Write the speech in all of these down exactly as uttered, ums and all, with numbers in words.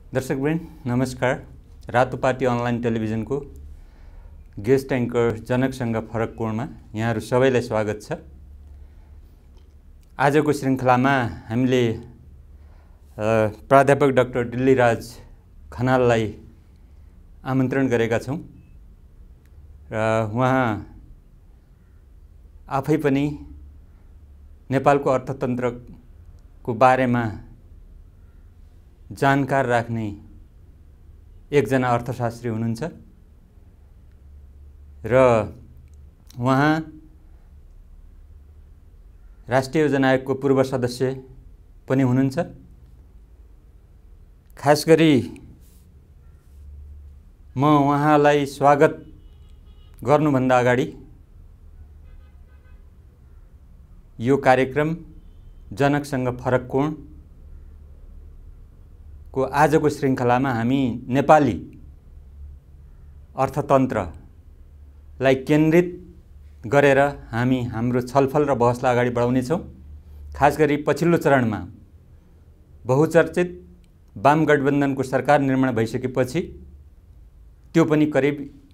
दर्शकवृन्द नमस्कार। रातोपाटी अनलाइन टेलिभिजनको guest anchor जनकसँग फरक कोणमा यहाँहरू सबैलाई स्वागत छ। आजको श्रृङ्खलामा हामीले प्राध्यापक डाक्टर दिल्लीराज खनाललाई आमन्त्रण गरेका छौँ र उहाँ आफै पनि नेपालको अर्थतन्त्रको बारेमा जानकार राख्ने एकजना अर्थशास्त्री हुनुहुन्छ र उहाँ राष्ट्रिय योजना आयोगको पूर्व सदस्य पनि हुनुहुन्छ। खास गरी म उहाँलाई स्वागत गर्नुभन्दा अगाडि यो कार्यक्रम जनकसँग फरक कोण को आजको श्रृङ्खलामा हामी नेपाली अर्थतन्त्रलाई केन्द्रित गरेर हामी हाम्रो छलफल र बहसलाई अगाडि बढाउनेछौँ। खास गरी पछिल्लो चरणमा बहुचर्चित वाम गठबन्धनको सरकार निर्माण भइसकेपछि त्यो पनि करिब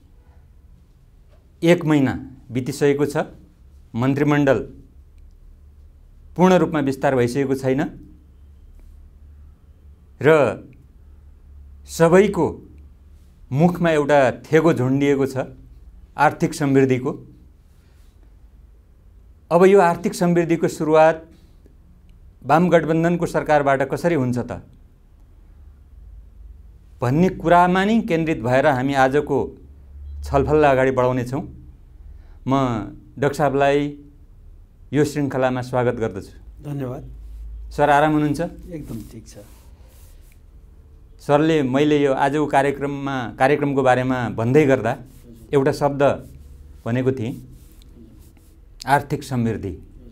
एक महिना बितिसकेको छ। मन्त्रीमण्डल पूर्ण रूपमा विस्तार भइसकेको छैन र सबैको मुखमा एउटा थेगो झुन्डिएको छ आर्थिक समृद्धिको। अब यो आर्थिक समृद्धिको सुरुवात वाम गठबन्धनको सरकारबाट कसरी हुन्छ त भन्ने कुरामा नै केन्द्रित भएर हामी आजको छलफललाई अगाडि बढाउनेछौँ। म डाक्टर साहबलाई यो श्रृङ्खलामा स्वागत गर्दछु। धन्यवाद सर। आराम हुनुहुन्छ? एकदम ठिक छ सरले मैले यो आजको कार्यक्रममा कार्यक्रमको बारेमा भन्दै गर्दा एउटा शब्द भनेको थिएँ, आर्थिक समृद्धि।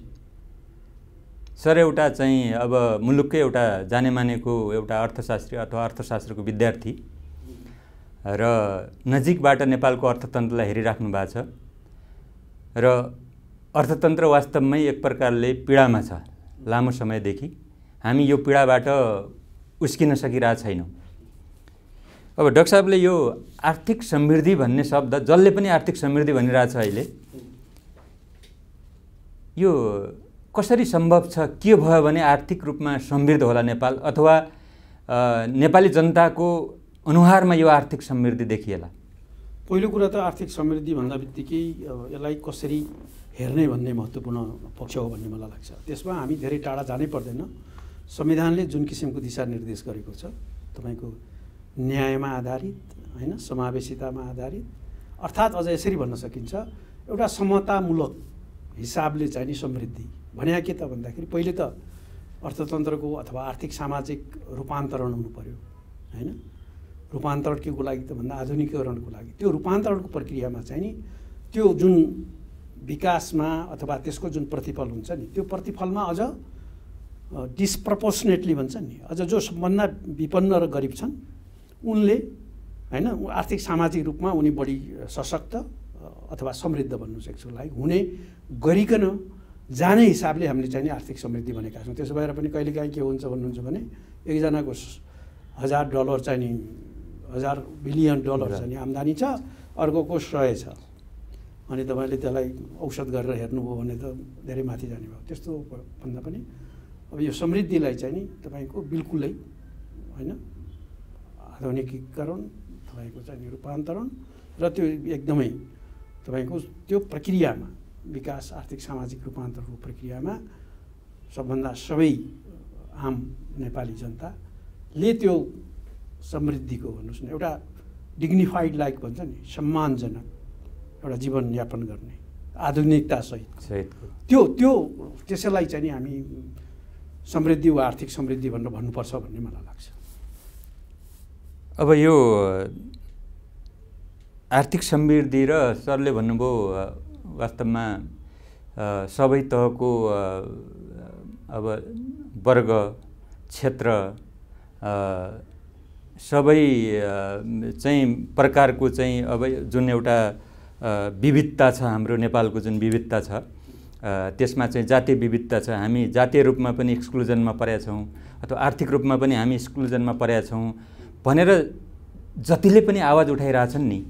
सर एउटा चाहिँ अब मुलुककै एउटा जानेमानेको एउटा अर्थशास्त्री अथवा अर्थशास्त्रको विद्यार्थी र नजिकबाट नेपालको अर्थतन्त्रलाई हेरिराख्नु भएको छ र अर्थतन्त्र वास्तवमै एक प्रकारले पीडामा छ। लामो समयदेखि हामी यो पीडाबाट उस्किन सकिरहेको छैनौँ। अब डाक्टर साहबले यो आर्थिक समृद्धि भन्ने शब्द, जसले पनि आर्थिक समृद्धि भनिरहेछ अहिले, यो कसरी सम्भव छ? के भयो भने आर्थिक रूपमा समृद्ध होला नेपाल, अथवा नेपाली जनताको अनुहारमा यो आर्थिक समृद्धि देखिएला? पहिलो कुरा त आर्थिक समृद्धि भन्दा बित्तिकै यसलाई कसरी हेर्ने भन्ने महत्त्वपूर्ण पक्ष हो भन्ने मलाई लाग्छ। त्यसमा हामी धेरै टाढा जानै पर्दैन। संविधानले जुन किसिमको दिशानिर्देश गरेको छ, तपाईँको न्यायमा आधारित, होइन, समावेशितामा आधारित, अर्थात् अझ यसरी भन्न सकिन्छ एउटा समतामूलक हिसाबले चाहिँ नि समृद्धि भने के त भन्दाखेरि पहिले त अर्थतन्त्रको अथवा आर्थिक सामाजिक रूपान्तरण हुनु पर्यो, होइन। रूपान्तरण केको लागि त भन्दा आधुनिकीकरणको लागि। त्यो रूपान्तरणको प्रक्रियामा चाहिँ नि त्यो जुन विकासमा अथवा त्यसको जुन प्रतिफल हुन्छ नि, त्यो प्रतिफलमा अझ डिस्प्रपोर्सनेटली भन्छ नि, अझ जो सबभन्दा विपन्न र गरिब छन् उनले, होइन, आर्थिक सामाजिक रूपमा उनी बढी सशक्त अथवा समृद्ध भन्नु सक्छौँ लागि हुने गरिकन जाने हिसाबले हामीले चाहिँ नि आर्थिक समृद्धि भनेका छौँ। त्यसो भएर पनि कहिलेकाहीँ के हुन्छ भन्नुहुन्छ भने एकजनाको हजार डलर चाहिँ नि हजार बिलियन डलर चाहिँ नि आम्दानी छ, अर्कोको सय छ, अनि तपाईँले त्यसलाई औषध गरेर हेर्नुभयो भने त धेरै माथि जाने भयो। त्यस्तो भन्दा पनि अब यो समृद्धिलाई चाहिँ नि तपाईँको बिल्कुलै, होइन, आधुनिकीकरण, तपाईँको चाहिँ नि रूपान्तरण र त्यो एकदमै तपाईँको त्यो प्रक्रियामा विकास, आर्थिक सामाजिक रूपान्तरणको प्रक्रियामा सबभन्दा सबै आम नेपाली जनताले त्यो समृद्धिको भन्नुहोस् न एउटा डिग्निफाइड लाइक भन्छ नि, सम्मानजनक एउटा जीवनयापन गर्ने आधुनिकतासहित सहितको त्यो त्यो त्यसैलाई चाहिँ नि हामी समृद्धि वा आर्थिक समृद्धि भनेर भन्नुपर्छ भन्ने मलाई लाग्छ। अब यो आर्थिक समृद्धि र सरले भन्नुभयो वास्तवमा सबै तहको अब वर्ग, क्षेत्र, सबै चाहिँ प्रकारको चाहिँ अब जुन एउटा विविधता छ, हाम्रो नेपालको जुन विविधता छ, त्यसमा चाहिँ जातीय विविधता छ। हामी जातीय रूपमा पनि एक्सक्लुजनमा परेका छौँ अथवा आर्थिक रूपमा पनि हामी एक्सक्लुजनमा परेका छौँ। भनेर जतिले पनि आवाज उठाइरहेछन् नि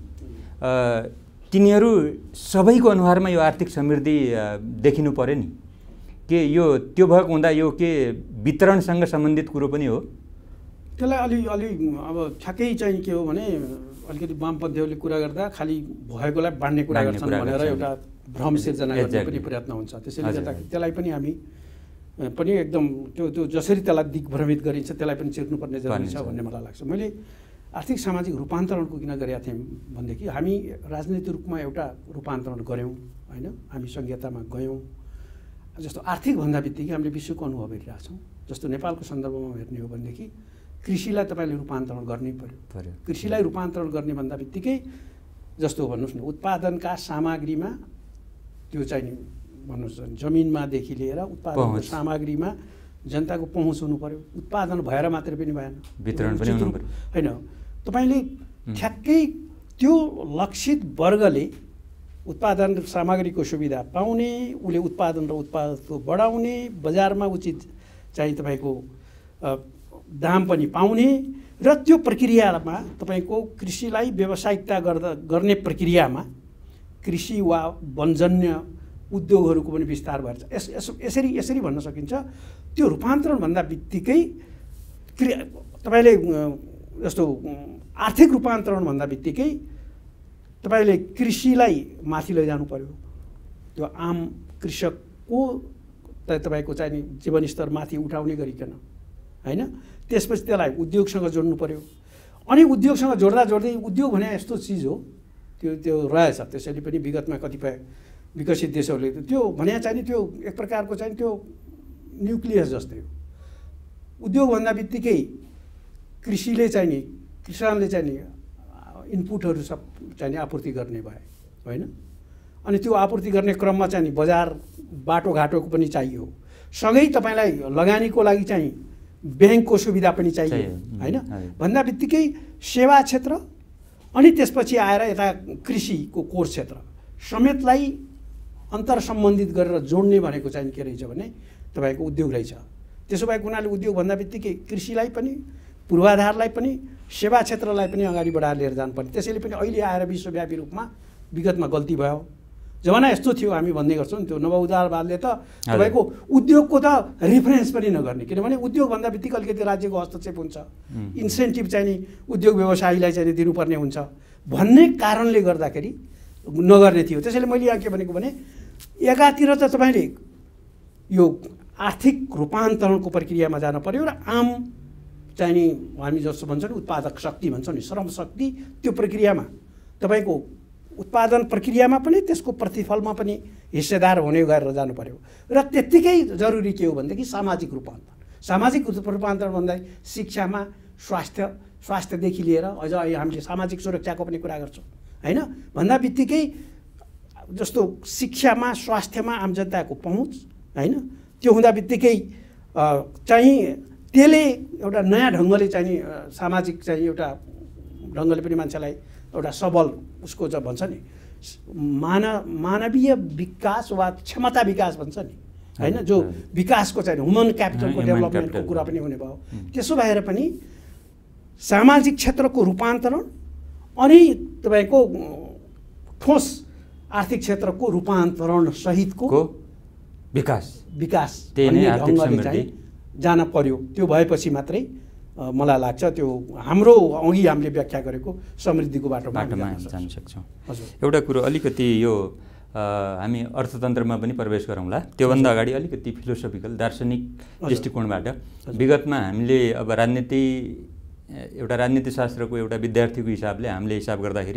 तिनीहरू सबैको अनुहारमा यो आर्थिक समृद्धि देखिनु पर्यो नि। के यो त्यो भएको हुँदा यो के वितरणसँग सम्बन्धित कुरो पनि हो? त्यसलाई अलि अलि अब ठ्याक्कै चाहिँ के हो भने अलिकति वामपन्थीहरूले कुरा गर्दा खालि भएकोलाई बाँड्ने कुरा गर्छन् भनेर एउटा भ्रम सिर्जना गर्ने पनि प्रयत्न हुन्छ। त्यसैले गर्दाखेरि त्यसलाई पनि हामी पनि एकदम त्यो त्यो जसरी त्यसलाई दिग्भ्रमित गरिन्छ त्यसलाई पनि चिर्नुपर्ने जरुरी छ भन्ने मलाई लाग्छ। मैले आर्थिक सामाजिक रूपान्तरणको किन गरेका थियौँ भनेदेखि हामी राजनीतिक रूपमा एउटा रूपान्तरण गऱ्यौँ होइन, हामी संहितामा गयौँ। जस्तो आर्थिक भन्दा बित्तिकै हामीले विश्वको अनुभव हेरिरहेछौँ। जस्तो नेपालको सन्दर्भमा हेर्ने हो भनेदेखि कृषिलाई तपाईँले रूपान्तरण गर्नै पर्यो। कृषिलाई रूपान्तरण गर्ने भन्दा बित्तिकै जस्तो भन्नुहोस् न उत्पादनका सामग्रीमा त्यो चाहिँ नि भन्नुहोस् जमिनमादेखि लिएर उत्पादनको सामग्रीमा जनताको पहुँच हुनु पर्यो। उत्पादन भएर मात्रै पनि भएन, वितरण पनि हुनु पर्यो होइन। तपाईँले ठ्याक्कै त्यो लक्षित वर्गले उत्पादन सामग्रीको सुविधा पाउने, उसले उत्पादन र उत्पादकत्व बढाउने, बजारमा उचित चाहिँ तपाईँको दाम पनि पाउने र त्यो प्रक्रियामा तपाईँको कृषिलाई व्यावसायिकता गर्दा गर्ने प्रक्रियामा कृषि वा वनजन्य उद्योगहरूको पनि विस्तार भएर यस यसरी यसरी भन्न सकिन्छ। त्यो रूपान्तरण भन्दा बित्तिकै क्रिया तपाईँले जस्तो आर्थिक रूपान्तरण भन्दा बित्तिकै तपाईँले कृषिलाई माथि लैजानु पर्यो। त्यो आम कृषकको तपाईँको चाहिँ नि जीवनस्तर माथि उठाउने गरिकन होइन। त्यसपछि त्यसलाई उद्योगसँग जोड्नु पर्यो। अनि उद्योगसँग जोड्दा जोड्दै उद्योग भने यस्तो चिज हो त्यो त्यो रहेछ। त्यसैले पनि विगतमा कतिपय विकसित देशहरूले त्यो भने चाहिँ नि त्यो एक प्रकारको चाहिँ त्यो न्युक्लियस जस्तै हो। उद्योग भन्दा बित्तिकै कृषिले चाहिँ नि किसानले चाहिँ नि इनपुटहरू सब चाहिँ नि आपूर्ति गर्ने भए होइन। अनि त्यो आपूर्ति गर्ने क्रममा चाहिँ नि बजार बाटोघाटोको पनि चाहियो। सँगै तपाईँलाई लगानीको लागि चाहिँ ब्याङ्कको सुविधा पनि चाहियो होइन। भन्दा बित्तिकै सेवा क्षेत्र अनि त्यसपछि आएर यता कृषिको कोर क्षेत्र समेतलाई अन्तर सम्बन्धित गरेर जोड्ने भनेको चाहिँ के रहेछ भने तपाईँको उद्योग रहेछ। त्यसो भएको हुनाले उद्योग भन्दा बित्तिकै कृषिलाई पनि पूर्वाधारलाई पनि सेवा क्षेत्रलाई पनि अगाडि बढाएर लिएर जानुपर्ने। त्यसैले पनि अहिले आएर विश्वव्यापी रूपमा विगतमा गल्ती भयो। जमाना यस्तो थियो हामी भन्ने गर्छौँ नि त्यो नवउदारवादले त तपाईँको उद्योगको त रिफरेन्स पनि नगर्ने, किनभने उद्योग भन्दा बित्तिकै अलिकति राज्यको हस्तक्षेप हुन्छ, इन्सेन्टिभ चाहिँ नि उद्योग व्यवसायीलाई चाहिँ दिनुपर्ने हुन्छ भन्ने कारणले गर्दाखेरि नगर्ने थियो। त्यसैले मैले यहाँ के भनेको भने एकातिर त तपाईँले यो आर्थिक रूपान्तरणको प्रक्रियामा जान पर्यो र आम चाहिँ नि हामी जस्तो भन्छ नि उत्पादक शक्ति भन्छ नि श्रम शक्ति त्यो प्रक्रियामा तपाईँको उत्पादन प्रक्रियामा पनि त्यसको प्रतिफलमा पनि हिस्सेदार हुने गरेर जानु पर्यो। र त्यत्तिकै जरुरी के हो भनेदेखि सामाजिक रूपान्तरण। सामाजिक रूपान्तरण भन्दा शिक्षामा स्वास्थ्य स्वास्थ्यदेखि लिएर अझ हामीले सामाजिक सुरक्षाको पनि कुरा गर्छौँ होइन। भन्दा बित्तिकै जस्तो शिक्षामा स्वास्थ्यमा आम जनताको पहुँच होइन। त्यो हुँदा बित्तिकै चाहिँ त्यसले एउटा नयाँ ढङ्गले चाहिँ नि सामाजिक चाहिँ एउटा ढङ्गले पनि मान्छेलाई एउटा सबल उसको चाहिँ भन्छ नि मानव मानवीय विकास वा क्षमता विकास भन्छ नि होइन, जो विकासको चाहिँ ह्युमन क्यापिटलको डेभलपमेन्टको कुरा पनि हुने भयो। त्यसो भएर पनि सामाजिक क्षेत्रको रूपान्तरण अनि तपाईँको ठोस आर्थिक क्षेत्रको रूपान्तरण सहितको विकास विकास ढङ्गले चाहिँ जान पर्यो। त्यो भएपछि मात्रै मलाई लाग्छ त्यो हाम्रो अघि हामीले व्याख्या गरेको समृद्धिको बाटोमा बाटोमा जान सक्छौँ। एउटा कुरो अलिकति यो हामी अर्थतन्त्रमा पनि प्रवेश गरौँला, त्योभन्दा अगाडि अलिकति फिलोसोफिकल दार्शनिक दृष्टिकोणबाट विगतमा हामीले अब राजनीति एउटा राजनीतिशास्त्रको एउटा विद्यार्थीको हिसाबले हामीले हिसाब गर्दाखेरि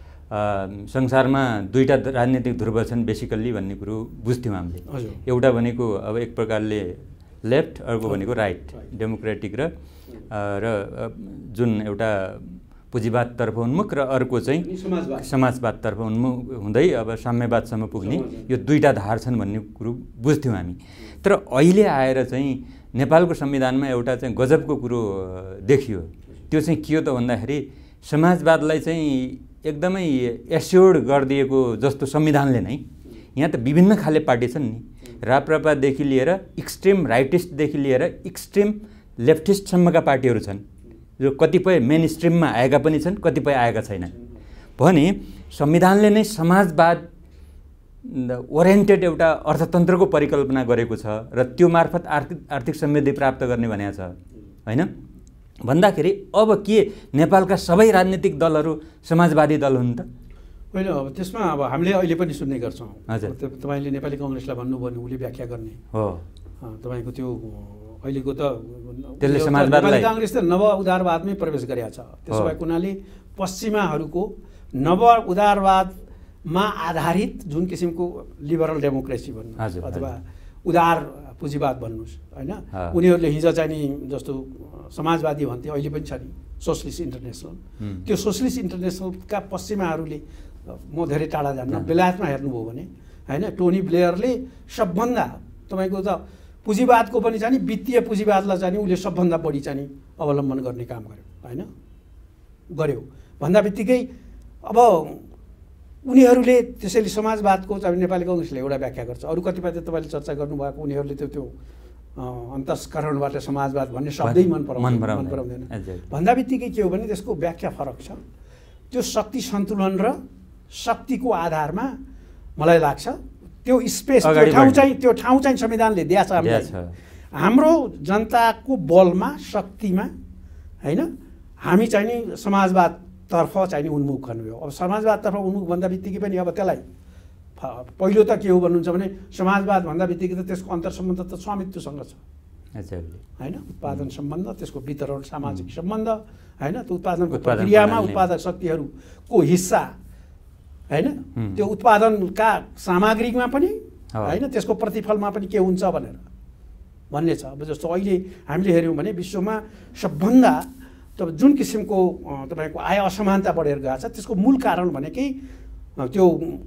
संसारमा दुईवटा राजनीतिक ध्रुव छन् बेसिकल्ली भन्ने कुरो बुझ्थ्यौँ हामीले। एउटा भनेको अब एक प्रकारले लेफ्ट, अर्को भनेको राइट, डेमोक्रेटिक र र जुन एउटा पुँजीवादतर्फ उन्मुख र अर्को चाहिँ समाजवादतर्फ उन्मुख हुँदै अब साम्यवादसम्म पुग्ने यो दुईवटा धार छन् भन्ने कुरो बुझ्थ्यौँ हामी। तर अहिले आएर चाहिँ नेपालको संविधानमा एउटा चाहिँ गजबको कुरो देखियो। त्यो चाहिँ के हो त भन्दाखेरि समाजवादलाई चाहिँ एकदमै एस्योर्ड गरिदिएको जस्तो संविधानले नै यहाँ त विभिन्न खाले पार्टी छन् नि, राप्रपादेखि लिएर एक्सट्रिम राइटिस्टदेखि लिएर एक्सट्रिम लेफ्टिस्टसम्मका पार्टीहरू छन्। जो कतिपय मेन स्ट्रिममा आएका पनि छन्, कतिपय आएका छैनन्। भने संविधानले नै समाजवाद ओरिएन्टेड एउटा अर्थतन्त्रको परिकल्पना गरेको छ र त्यो मार्फत आर्थिक आर्थिक समृद्धि प्राप्त गर्ने भनेको छ हैन भन्दाखेरि अब के नेपालका सबै राजनीतिक दलहरू समाजवादी दल हुन् त? होइन, अब त्यसमा अब हामीले अहिले पनि सुन्ने गर्छौँ। हजुर, तपाईँले नेपाली कङ्ग्रेसलाई भन्नुभयो भने उसले व्याख्या गर्ने हो। तपाईँको त्यो अहिलेको त त्यसले समाजवादलाई नेपाली काङ्ग्रेस त नव उदारवादमै प्रवेश गरेको छ। त्यसो भएको हुनाले पश्चिमाहरूको नव उदारवादमा आधारित जुन किसिमको लिबरल डेमोक्रेसी भन्नुहोस् अथवा उदार पुँजीवाद भन्नुहोस् होइन, उनीहरूले हिजो चाहिँ नि जस्तो समाजवादी भन्थे, अहिले पनि छ नि सोसलिस्ट इन्टरनेसनल। त्यो सोसलिस्ट इन्टरनेसनलका पश्चिमाहरूले, म धेरै टाढा जान्न, बेलायतमा हेर्नुभयो भने होइन, टोनी ब्लेयरले सबभन्दा तपाईँको त पुँजीवादको पनि चाहिँ नि वित्तीय पुँजीवादलाई चाहिँ नि उसले सबभन्दा बढी चाहिँ नि अवलम्बन गर्ने काम गर्यो होइन, गर्यो भन्दा बित्तिकै अब उनीहरूले त्यसैले समाजवादको चाहिँ नेपाली कङ्ग्रेसले एउटा व्याख्या गर्छ। अरू कतिपय त तपाईँले चर्चा गर्नुभएको उनीहरूले त्यो त्यो अन्तस्करणबाट समाजवाद भन्ने शब्दै मन पराउँदैन मन पराउँदैन भन्दा बित्तिकै के हो भने त्यसको व्याख्या फरक छ। त्यो शक्ति सन्तुलन र शक्तिको आधारमा मलाई लाग्छ त्यो स्पेस त्यो ठाउँ चाहिँ त्यो ठाउँ चाहिँ संविधानले दिएको छ हामीलाई। हाम्रो जनताको बलमा शक्तिमा होइन हामी चाहिँ नि समाजवादतर्फ चाहिँ नि उन्मुख गर्नुभयो। अब समाजवादतर्फ उन्मुख भन्दा बित्तिकै पनि अब त्यसलाई पहिलो त के हो भन्नुहुन्छ भने समाजवाद भन्दा बित्तिकै त त्यसको अन्तर्सम्बन्ध त स्वामित्वसँग छ होइन, उत्पादन सम्बन्ध, त्यसको वितरण सामाजिक सम्बन्ध होइन, त्यो उत्पादनको प्रक्रियामा उत्पादक शक्तिहरूको हिस्सा होइन, त्यो उत्पादनका सामग्रीमा पनि होइन, त्यसको प्रतिफलमा पनि के हुन्छ भनेर भन्ने छ। अब जस्तो अहिले हामीले हेऱ्यौँ भने विश्वमा सबभन्दा तब जुन किसिमको तपाईँको आय असमानता बढेर गएको छ त्यसको मूल कारण भनेकै त्यो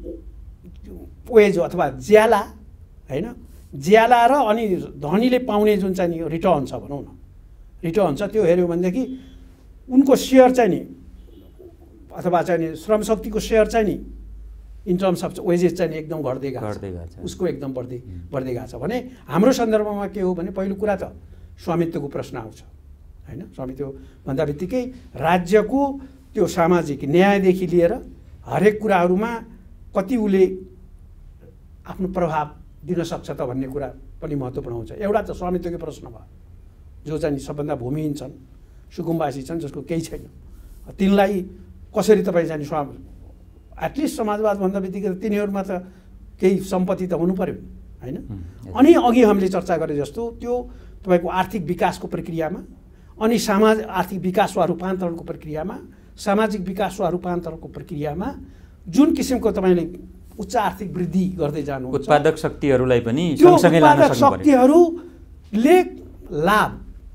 वेज अथवा ज्याला होइन, ज्याला र अनि धनीले पाउने जुन चाहिँ नि रिटर्न छ भनौँ न, रिटर्न छ त्यो हेऱ्यौँ भनेदेखि उनको सेयर चाहिँ नि अथवा चाहिँ नि श्रमशक्तिको सेयर चाहिँ नि इन टर्म्स अफ वेजेस चाहिँ एकदम घट्दै गएको छ, उसको एकदम बढ्दै बढ्दै गएको छ। भने हाम्रो सन्दर्भमा के हो भने पहिलो कुरा त स्वामित्वको प्रश्न आउँछ होइन, स्वामित्व भन्दा बित्तिकै राज्यको त्यो सामाजिक न्यायदेखि लिएर हरेक कुराहरूमा कति उसले आफ्नो प्रभाव दिन सक्छ त भन्ने कुरा पनि महत्त्वपूर्ण हुन्छ। एउटा त स्वामित्वकै प्रश्न भयो, जो चाहिँ सबभन्दा भूमिहीन छन्, सुकुम्बासी छन्, जसको केही छैन, तिनलाई कसरी तपाईँ चाहिँ स्वा एटलिस्ट समाजवाद भन्दा बित्तिकै तिनीहरूमा त केही सम्पत्ति त हुनु पऱ्यो होइन। अनि अघि हामीले चर्चा गरे जस्तो त्यो तपाईँको आर्थिक विकासको प्रक्रियामा अनि समाज आर्थिक विकास वा रूपान्तरणको प्रक्रियामा सामाजिक विकास वा रूपान्तरणको प्रक्रियामा जुन किसिमको तपाईँले उच्च आर्थिक वृद्धि गर्दै जानु उत्पादक शक्तिहरूलाई पनि सँगसँगै लान सक्नु पर्यो। शक्तिहरूले लाभ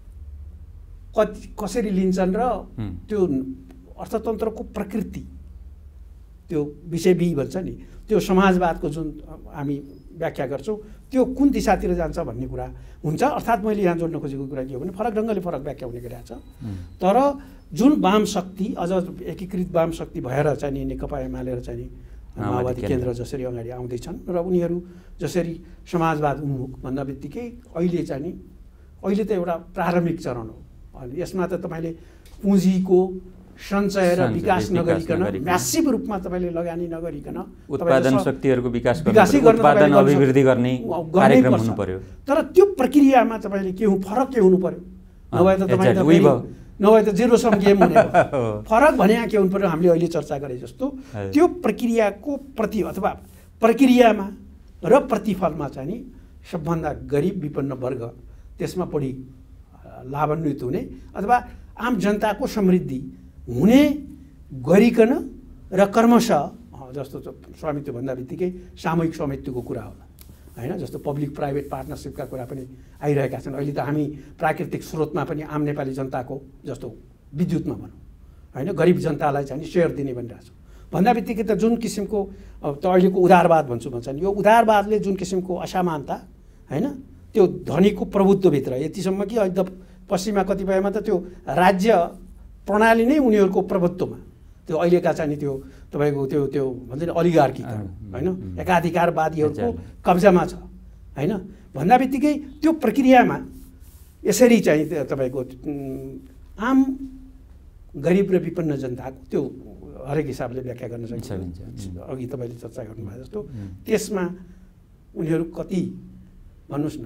कति कसरी लिन्छन् र त्यो अर्थतन्त्रको प्रकृति त्यो विषय बी भन्छ नि, त्यो समाजवादको जुन हामी व्याख्या गर्छौँ त्यो कुन दिशातिर जान्छ भन्ने कुरा हुन्छ। अर्थात् मैले यहाँ जोड्न खोजेको कुरा के हो भने फरक ढङ्गले फरक व्याख्या हुने गरिरहेको छ। तर जुन वाम शक्ति अझ एकीकृत वाम शक्ति भएर चाहिँ नि नेकपा एमाले र चाहिँ नि माओवादी केन्द्र जसरी अगाडि आउँदैछन् र उनीहरू जसरी समाजवाद उन्मुख भन्दा बित्तिकै अहिले चाहिँ नि अहिले त एउटा प्रारम्भिक चरण हो। अनि यसमा त तपाईँले पुँजीको सञ्चय र विकास नगरिकन म्यासिभ रूपमा तपाईँले लगानी नगरिकन उत्पादन शक्तिहरूको विकास उत्पादन अभिवृद्धि गर्ने कार्यक्रम हुनु पर्यो। तर त्यो प्रक्रियामा तपाईँले के हुनु फरक के हुनु पर्यो, नभए त तपाईँ नभए त जिरो सम गेम हुने फरक भने के हुनु पर्यो हामीले अहिले चर्चा गरे जस्तो त्यो प्रक्रियाको प्रति अथवा प्रक्रियामा र प्रतिफलमा चाहिँ नि सबभन्दा गरिब विपन्न वर्ग त्यसमा बढी लाभान्वित हुने अथवा आम जनताको समृद्धि हुने गरिकन र क्रमशः जस्तो स्वामित्व भन्दा बित्तिकै सामूहिक स्वामित्वको कुरा होला होइन, जस्तो पब्लिक प्राइभेट पार्टनरसिपका कुरा पनि आइरहेका छन्। अहिले त हामी प्राकृतिक स्रोतमा पनि आम नेपाली जनताको जस्तो विद्युतमा भनौँ होइन, गरिब जनतालाई चाहिँ सेयर दिने भनिरहेको छ भन्दा बित्तिकै त जुन किसिमको त अहिलेको उदारवाद भन्छु भन्छ नि, यो उदारवादले जुन किसिमको असमानता होइन त्यो धनीको प्रभुत्वभित्र यतिसम्म कि अहिले त पश्चिमा कतिपयमा त त्यो राज्य प्रणाली नै उनीहरूको प्रभुत्वमा त्यो अहिलेका चाहिँ नि त्यो तपाईँको त्यो त्यो भन्छ नि अलिगार्की होइन एकाधिकारवादीहरूको कब्जामा छ होइन भन्दा बित्तिकै त्यो प्रक्रियामा यसरी चाहिँ तपाईँको आम गरिब र विपन्न जनताको त्यो हरेक हिसाबले व्याख्या गर्न सकिन्छ। अघि तपाईँले चर्चा गर्नुभयो जस्तो त्यसमा उनीहरू कति भन्नुहोस् न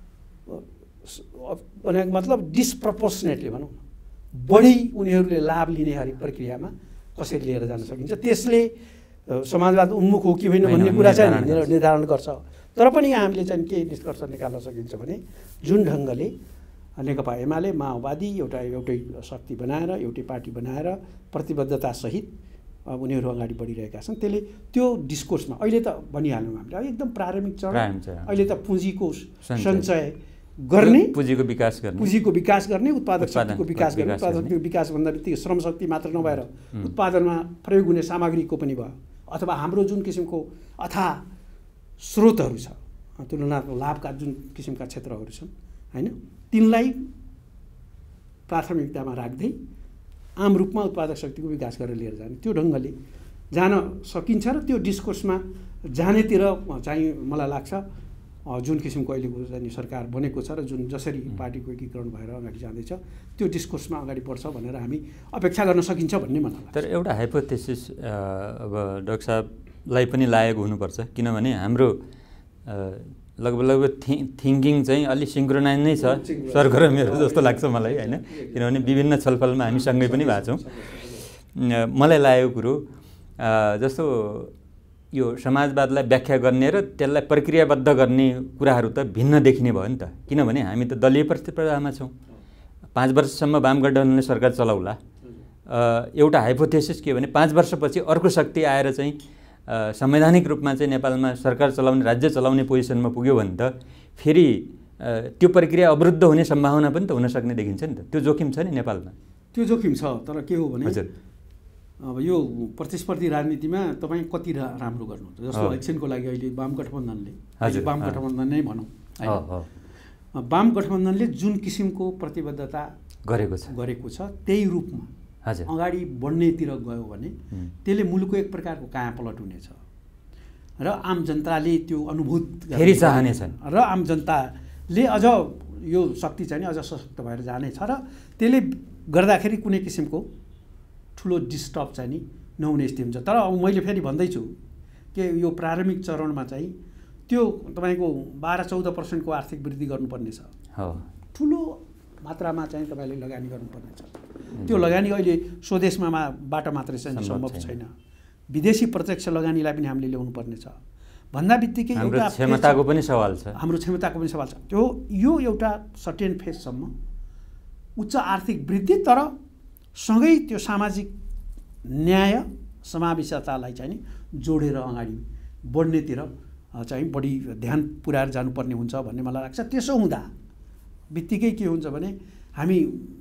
भनेको मतलब डिस्प्रपोर्सनेटली भनौँ न बढी उनीहरूले लाभ लिने हरेक प्रक्रियामा कसरी लिएर जान सकिन्छ, त्यसले समाजवाद उन्मुख हो कि होइन भन्ने कुरा चाहिँ निर्धारण गर्छ। तर पनि यहाँ हामीले चाहिँ के निष्कर्ष निकाल्न सकिन्छ भने जुन ढङ्गले नेकपा एमाले माओवादी एउटा एउटै शक्ति बनाएर एउटै पार्टी बनाएर प्रतिबद्धतासहित उनीहरू अगाडि बढिरहेका छन्, त्यसले त्यो डिस्कोर्समा अहिले त भनिहाल्यौँ हामीले एकदम प्रारम्भिक चरण, अहिले त पुँजीको सञ्चय गर्ने, पुँजीको विकास गर्ने पुँजीको विकास गर्ने उत्पादक शक्तिको विकास गर्ने, उत्पादक शक्तिको विकास भन्दा बित्तिकै श्रम शक्ति मात्र नभएर उत्पादनमा प्रयोग हुने सामग्रीको पनि भयो, अथवा हाम्रो जुन किसिमको अथाह स्रोतहरू छ तुलनात्मक लाभका जुन किसिमका क्षेत्रहरू छन् होइन, तिनलाई प्राथमिकतामा राख्दै आम रूपमा उत्पादक शक्तिको विकास गरेर लिएर जाने त्यो ढङ्गले जान सकिन्छ र त्यो डिस्कोर्समा जानेतिर चाहिँ मलाई लाग्छ जुन किसिमको अहिलेको चाहिँ सरकार बनेको छ र जुन जसरी पार्टीको एकीकरण भएर अगाडि जाँदैछ त्यो डिस्कोर्समा अगाडि बढ्छ भनेर हामी अपेक्षा गर्न सकिन्छ भन्ने मलाई लाग्छ। तर एउटा हाइपोथेसिस अब डाक्टर साहबलाई पनि लागेको हुनुपर्छ, किनभने हाम्रो लगभग लगभग थि थिङ्किङ चाहिँ अलिक सिङ्क्रोनाइज नै छ सरकार मेरो जस्तो लाग्छ मलाई होइन, किनभने विभिन्न छलफलमा हामी सँगै पनि भएको छौँ। मलाई लागेको कुरो जस्तो यो समाजवादलाई व्याख्या गर्ने र त्यसलाई प्रक्रियाबद्ध गर्ने कुराहरू त भिन्न देखिने भयो नि त, किनभने हामी त दलीय प्रतिस्पर्धामा छौँ। पाँच वर्षसम्म वाम गठबन्धनले सरकार चलाउला, एउटा हाइपोथेसिस के भने पाँच वर्षपछि अर्को शक्ति आएर चाहिँ संवैधानिक रूपमा चाहिँ नेपालमा सरकार चलाउने राज्य चलाउने पोजिसनमा पुग्यो भने त फेरि त्यो प्रक्रिया अवरुद्ध हुने सम्भावना पनि त हुन सक्ने देखिन्छ नि त, त्यो जोखिम छ नि नेपालमा। त्यो जोखिम छ, तर के हो भने हजुर अब यो प्रतिस्पर्धी राजनीतिमा तपाईँ कति रा राम्रो गर्नुहुन्छ, जस्तो इलेक्सनको लागि अहिले वाम गठबन्धनले वाम गठबन्धन नै भनौँ होइन, वाम गठबन्धनले जुन किसिमको प्रतिबद्धता गरेको छ गरेको छ त्यही रूपमा हजुर अगाडि बढ्नेतिर गयो भने त्यसले मुलुकको एक प्रकारको कायापलट हुनेछ र आम जनताले त्यो अनुभूत फेरि चाहनेछन् र आम जनताले अझ यो शक्ति चाहिँ अझ सशक्त भएर जानेछ र त्यसले गर्दाखेरि कुनै किसिमको ठुलो डिस्टर्ब चाहिँ नि नहुने स्थिति हुन्छ। तर अब मैले फेरि भन्दैछु कि यो प्रारम्भिक चरणमा चाहिँ त्यो तपाईँको बाह्र चौध पर्सेन्टको आर्थिक वृद्धि गर्नुपर्ने छ, ठुलो मात्रामा चाहिँ तपाईँले लगानी गर्नुपर्ने छ। त्यो लगानी अहिले स्वदेशमा बाट मात्रै चाहिँ सम्भव छैन, विदेशी प्रत्यक्ष लगानीलाई पनि हामीले ल्याउनु पर्ने छ भन्दा बित्तिकै एउटा क्षमताको पनि सवाल छ, हाम्रो क्षमताको पनि सवाल छ। त्यो यो एउटा सर्टेन फेजसम्म उच्च आर्थिक वृद्धि तर सँगै त्यो सामाजिक न्याय समावेशितालाई चाहिँ नि जोडेर अगाडि बढ्नेतिर चाहिँ बढी ध्यान पुर्याएर जानुपर्ने हुन्छ भन्ने मलाई लाग्छ। त्यसो हुँदा बित्तिकै के हुन्छ भने हामी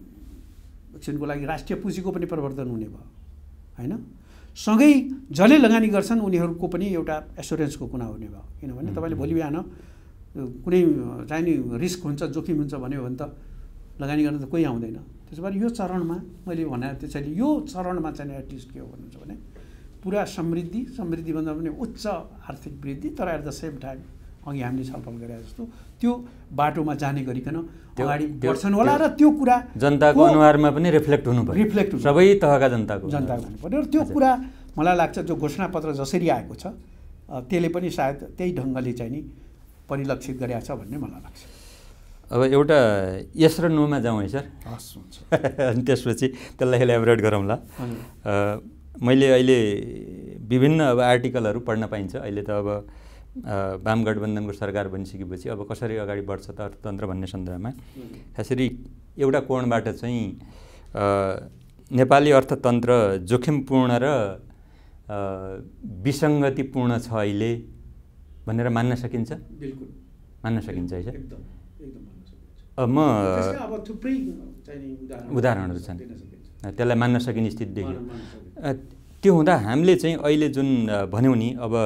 एकछिनको लागि राष्ट्रिय पुँजीको पनि परिवर्तन हुने भयो होइन, सँगै जसले लगानी गर्छन् उनीहरूको पनि एउटा एस्योरेन्सको कुरा हुने भयो, किनभने तपाईँले भोलि बिहान कुनै चाहिँ नि रिस्क हुन्छ जोखिम हुन्छ भन्यो भने त लगानी गर्न त कोही आउँदैन। त्यसो भएर यो चरणमा मैले भने त्यसैले यो चरणमा चाहिँ एटलिस्ट के हो भन्नुहुन्छ भने पुरा समृद्धि समृद्धिभन्दा पनि उच्च आर्थिक वृद्धि तर एट द सेम टाइम अघि हामीले छलफल गरे जस्तो त्यो बाटोमा जाने गरिकन अगाडि बढ्छन् होला र त्यो कुरा जनताको अनुहारमा पनि रिफ्लेक्ट हुनु पर्यो, रिफ्लेक्ट सबै तहका जनताको जनताको हुनु पर्यो र त्यो कुरा मलाई लाग्छ जो घोषणापत्र जसरी आएको छ त्यसले पनि सायद त्यही ढङ्गले चाहिँ नि परिलक्षित गरेको छ भन्ने मलाई लाग्छ। अब एउटा यस र नोमा जाउँ है सर, हस् हुन्छ अनि त्यसपछि त्यसलाई एलाबोरेट गरौँला। मैले अहिले विभिन्न अब आर्टिकलहरू पढ्न पाइन्छ, अहिले त अब वाम गठबन्धनको सरकार बनिसकेपछि अब कसरी अगाडि बढ्छ त अर्थतन्त्र भन्ने सन्दर्भमा खासरी एउटा कोणबाट चाहिँ नेपाली अर्थतन्त्र जोखिमपूर्ण र विसङ्गतिपूर्ण छ अहिले भनेर मान्न सकिन्छ? बिल्कुल मान्न सकिन्छ है सर। एकदम एकदम मान्न सकिन्छ। अब म अब थुप्रै चाहिँ उदाहरणहरू छन् त्यसलाई मान्न सकिने स्थिति देखियो। त्यो हुँदा हामीले चाहिँ अहिले जुन भन्यौँ नि अब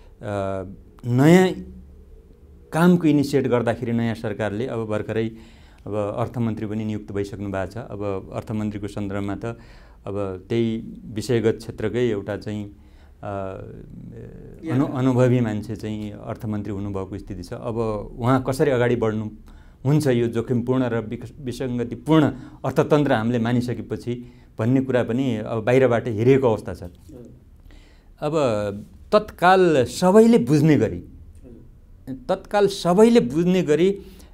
नयाँ कामको इनिसिएट गर्दाखेरि नयाँ सरकारले अब भर्खरै अब अर्थमन्त्री पनि नियुक्त भइसक्नु भएको छ। अब अर्थमन्त्रीको सन्दर्भमा त अब त्यही विषयगत क्षेत्रकै एउटा चाहिँ अनु अनुभवी मान्छे चाहिँ अर्थमन्त्री हुनुभएको स्थिति छ। अब उहाँ कसरी अगाडि बढ्नु हुन्छ यो जोखिमपूर्ण र विसङ्गतिपूर्ण अर्थतन्त्र हामीले मानिसकेपछि भन्ने कुरा पनि अब बाहिरबाट हेरिएको अवस्था छ। अब तत्काल सबैले बुझ्ने गरी तत्काल सबैले बुझ्ने गरी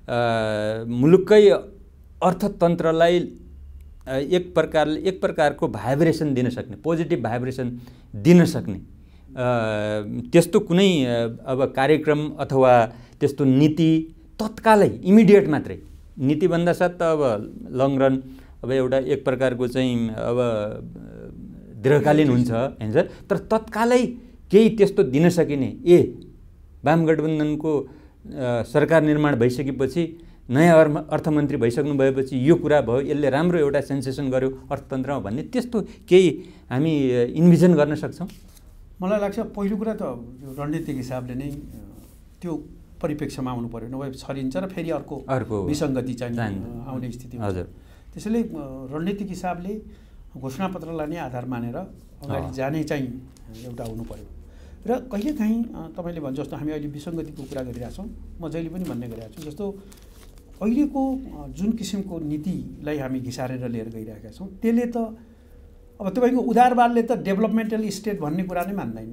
मुलुककै अर्थतन्त्रलाई एक प्रकारले एक प्रकारको भाइब्रेसन दिन सक्ने, पोजिटिभ भाइब्रेसन दिन सक्ने त्यस्तो कुनै अब कार्यक्रम अथवा त्यस्तो नीति तत्कालै इमिडिएट मात्रै, नीतिभन्दा साथ त अब लङ रन अब एउटा एक प्रकारको चाहिँ अब दीर्घकालीन हुन्छ हैन सर, तर तत्कालै केही त्यस्तो दिन सकिने ए वाम गठबन्धनको सरकार निर्माण भइसकेपछि नयाँ अर्थमन्त्री भइसक्नु भएपछि यो कुरा भयो, यसले राम्रो एउटा सेन्सेसन गर्यो अर्थतन्त्रमा भन्ने त्यस्तो केही हामी इन्भिजन गर्न सक्छौँ? मलाई लाग्छ पहिलो कुरा त रणनीतिक हिसाबले नै त्यो परिप्रेक्ष्यमा आउनु पर्यो, नभए छरिन्छ र फेरि अर्को अर्को विसङ्गति चाहिँ आउने स्थिति हुन्छ। हजुर, त्यसैले रणनीतिक हिसाबले घोषणापत्रलाई नै आधार मानेर अगाडि जाने चाहिँ एउटा हुनु पर्यो। र कहिलेकाहीँ तपाईँले भन्छ जस्तो हामी अहिले विसङ्गतिको कुरा गरिरहेछौँ, म जहिले पनि भन्ने गरिरहेको छु, जस्तो अहिलेको जुन किसिमको नीतिलाई हामी घिसारेर लिएर गइरहेका छौँ त्यसले त अब तपाईँको उदारवादले त डेभलपमेन्टल स्टेट भन्ने कुरा नै मान्दैन।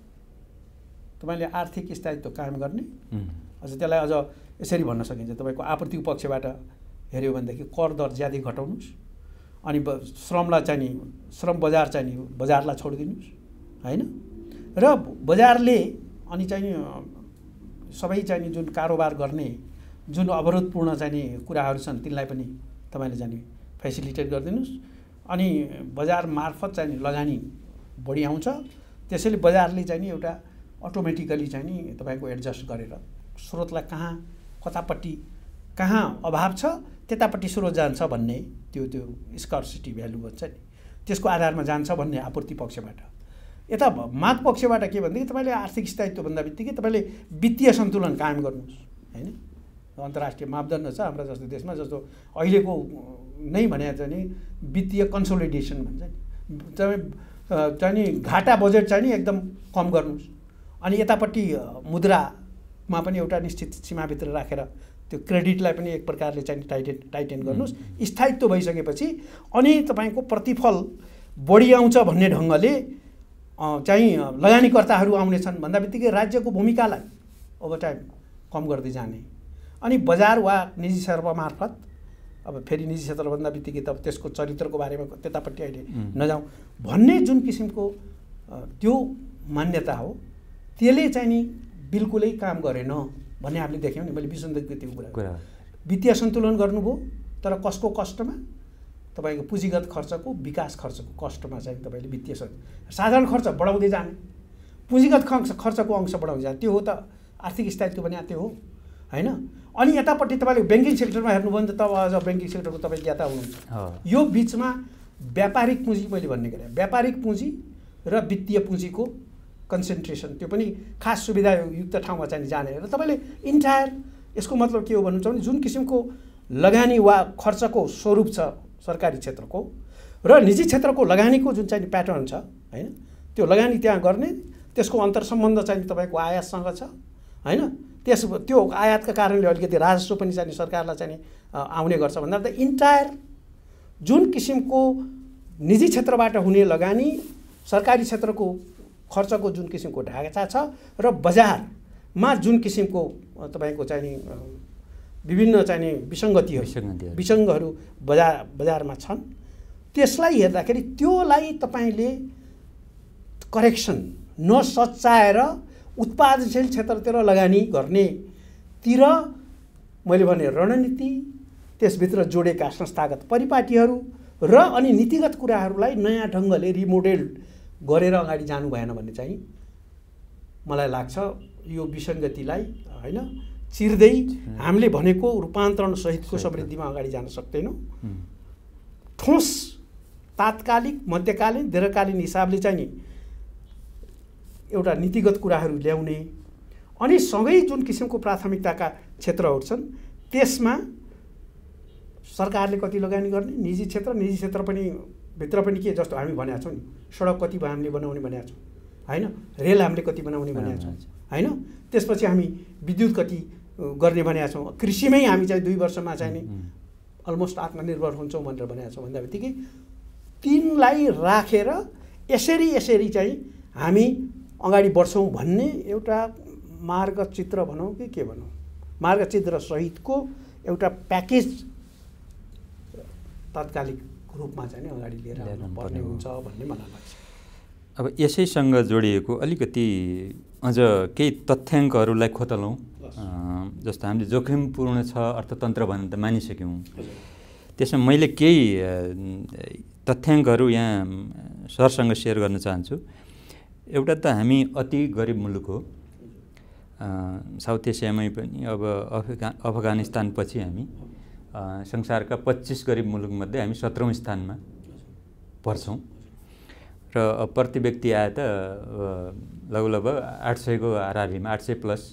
तपाईँले आर्थिक स्थायित्व कायम गर्ने, अझ त्यसलाई अझ यसरी भन्न सकिन्छ, तपाईँको आपूर्तिको पक्षबाट हेऱ्यो भनेदेखि कर दर ज्यादै घटाउनुहोस्, अनि श्रमलाई चाहिँ नि श्रम बजार चाहिँ नि बजारलाई छोडिदिनुहोस् होइन, र बजारले अनि चाहिँ सबै चाहिँ जुन कारोबार गर्ने जुन अवरोधपूर्ण चाहिँ नि कुराहरू छन् तिनलाई पनि तपाईँले चाहिँ फेसिलिटेट गरिदिनुहोस्, अनि बजार मार्फत चाहिँ लगानी बढी आउँछ, त्यसैले बजारले चाहिँ नि एउटा अटोमेटिकली चाहिँ नि तपाईँको एडजस्ट गरेर स्रोतलाई कहाँ कतापट्टि कहाँ अभाव छ त्यतापट्टि स्रोत जान्छ भन्ने त्यो त्यो स्कर्सिटी भ्यालु भन्छ नि, त्यसको आधारमा जान्छ भन्ने आपूर्ति पक्षबाट। यता माग पक्षबाट के भनेदेखि तपाईँले आर्थिक स्थायित्व भन्दा बित्तिकै तपाईँले वित्तीय सन्तुलन कायम गर्नुहोस् होइन। अन्तर्राष्ट्रिय मापदण्ड छ हाम्रो जस्तो देशमा, जस्तो अहिलेको नै भने चाहिँ नि वित्तीय कन्सोलिडेसन भन्छ नि, तपाईँ चाहिँ नि घाटा बजेट चाहिँ नि एकदम कम गर्नुहोस्, अनि यतापट्टि मुद्रामा पनि एउटा निश्चित सीमाभित्र राखेर त्यो क्रेडिटलाई पनि एक प्रकारले चाहिँ टाइटेन टाइटेन गर्नुहोस्। स्थायित्व भइसकेपछि अनि तपाईँको प्रतिफल बढी आउँछ भन्ने ढङ्गले चाहिँ लगानीकर्ताहरू आउनेछन् भन्दा बित्तिकै राज्यको भूमिकालाई ओभर टाइम कम गर्दै जाने, अनि बजार वा निजी क्षेत्र मार्फत अब फेरि निजी क्षेत्र भन्दा बित्तिकै त त्यसको चरित्रको बारेमा त्यतापट्टि अहिले नजाउँ भन्ने जुन किसिमको त्यो मान्यता हो त्यसले चाहिँ नि बिल्कुलै काम गरेन भन्ने हामीले देख्यौँ नि। मैले विसङ्गतिको कुरा वित्तीय सन्तुलन गर्नुभयो तर कसको कष्टमा, तपाईँको पुँजीगत खर्चको विकास खर्चको कष्टमा चाहिँ तपाईँले वित्तीय साधारण खर्च बढाउँदै जाने, पुँजीगत खर्च खर्चको अंश बढाउँदै जाने, त्यो हो त आर्थिक स्थायित्व भने त्यो हो होइन। अनि यतापट्टि तपाईँले ब्याङ्किङ सेक्टरमा हेर्नुभयो भने त तब अझ ब्याङ्किङ सेक्टरको तपाईँ ज्ञाता हुनुहुन्छ। यो बिचमा व्यापारिक पुँजी मैले भन्ने गरेँ, व्यापारिक पुँजी र वित्तीय पुँजीको कन्सेन्ट्रेसन त्यो पनि खास सुविधायुक्त ठाउँमा चाहिँ जाने र तपाईँले इन्टायर यसको मतलब के हो भन्नुहुन्छ भने जुन किसिमको लगानी वा खर्चको स्वरूप छ सरकारी क्षेत्रको र निजी क्षेत्रको लगानीको जुन चाहिँ प्याटर्न छ होइन, त्यो लगानी त्यहाँ गर्ने, त्यसको अन्तर्सम्बन्ध चाहिँ तपाईँको आयातसँग छ होइन, त्यस त्यो आयातका कारणले अलिकति राजस्व पनि चाहिँ सरकारलाई चाहिँ आउने गर्छ भन्दा त इन्टायर जुन किसिमको निजी क्षेत्रबाट हुने लगानी सरकारी क्षेत्रको खर्चको जुन किसिमको ढाँचा छ र बजारमा जुन किसिमको तपाईँको चाहिँ विभिन्न चाहिँ विसङ्गतिहरू विसङ्गहरू बजार बजारमा छन् त्यसलाई हेर्दाखेरि त्योलाई तपाईँले करेक्सन नसच्याएर उत्पादनशील क्षेत्रतिर लगानी गर्नेतिर मैले भने रणनीति, त्यसभित्र जोडेका संस्थागत परिपाटीहरू र अनि नीतिगत कुराहरूलाई नयाँ ढङ्गले रिमोडेल गरेर अगाडि जानु भएन भन्ने चाहिँ मलाई लाग्छ। यो विसङ्गतिलाई होइन चिर्दै हामीले भनेको रूपान्तरण सहितको समृद्धिमा अगाडि जान सक्दैनौँ। ठोस तात्कालिक मध्यकालीन दीर्घकालीन हिसाबले चाहिँ नि एउटा नीतिगत कुराहरू ल्याउने, अनि सँगै जुन किसिमको प्राथमिकताका क्षेत्रहरू छन् त्यसमा सरकारले कति लगानी गर्ने, निजी क्षेत्र निजी क्षेत्र पनि भित्र पनि के जस्तो हामी भनेका छौँ नि, सडक कति हामीले बनाउने भनेका छौँ होइन, रेल हामीले कति बनाउने भनेका छौँ होइन, त्यसपछि हामी विद्युत कति गर्ने भनेका छौँ, कृषिमै हामी चाहिँ दुई वर्षमा चाहिँ नि अलमोस्ट आत्मनिर्भर हुन्छौँ भनेर भनेका छौँ भन्दा बित्तिकै तिनलाई राखेर यसरी यसरी चाहिँ हामी अगाडि बढ्छौँ भन्ने एउटा मार्गचित्र भनौँ कि के भनौँ, मार्गचित्र सहितको एउटा प्याकेज तात्कालिक रूपमा चाहिँ अगाडि लिएर आउनुपर्ने हुन्छ भन्ने मलाई लाग्छ। अब यसैसँग जोडिएको अलिकति अझ केही तथ्याङ्कहरूलाई खोतलौँ। जस्तो हामीले जोखिमपूर्ण छ अर्थतन्त्र भनेर त मानिसक्यौँ, त्यसमा मैले केही तथ्याङ्कहरू यहाँ सरसँग सेयर गर्न चाहन्छु। एउटा त हामी अति गरिब मुलुक हो, साउथ एसियामै पनि अब अफगा अफगानिस्तानपछि हामी संसारका पच्चिस गरिब मुलुकमध्ये हामी सत्रौँ स्थानमा पर्छौँ र प्रति व्यक्ति आए त लगभग लगभग आठ सयको हाराहारीमा आठ सय प्लस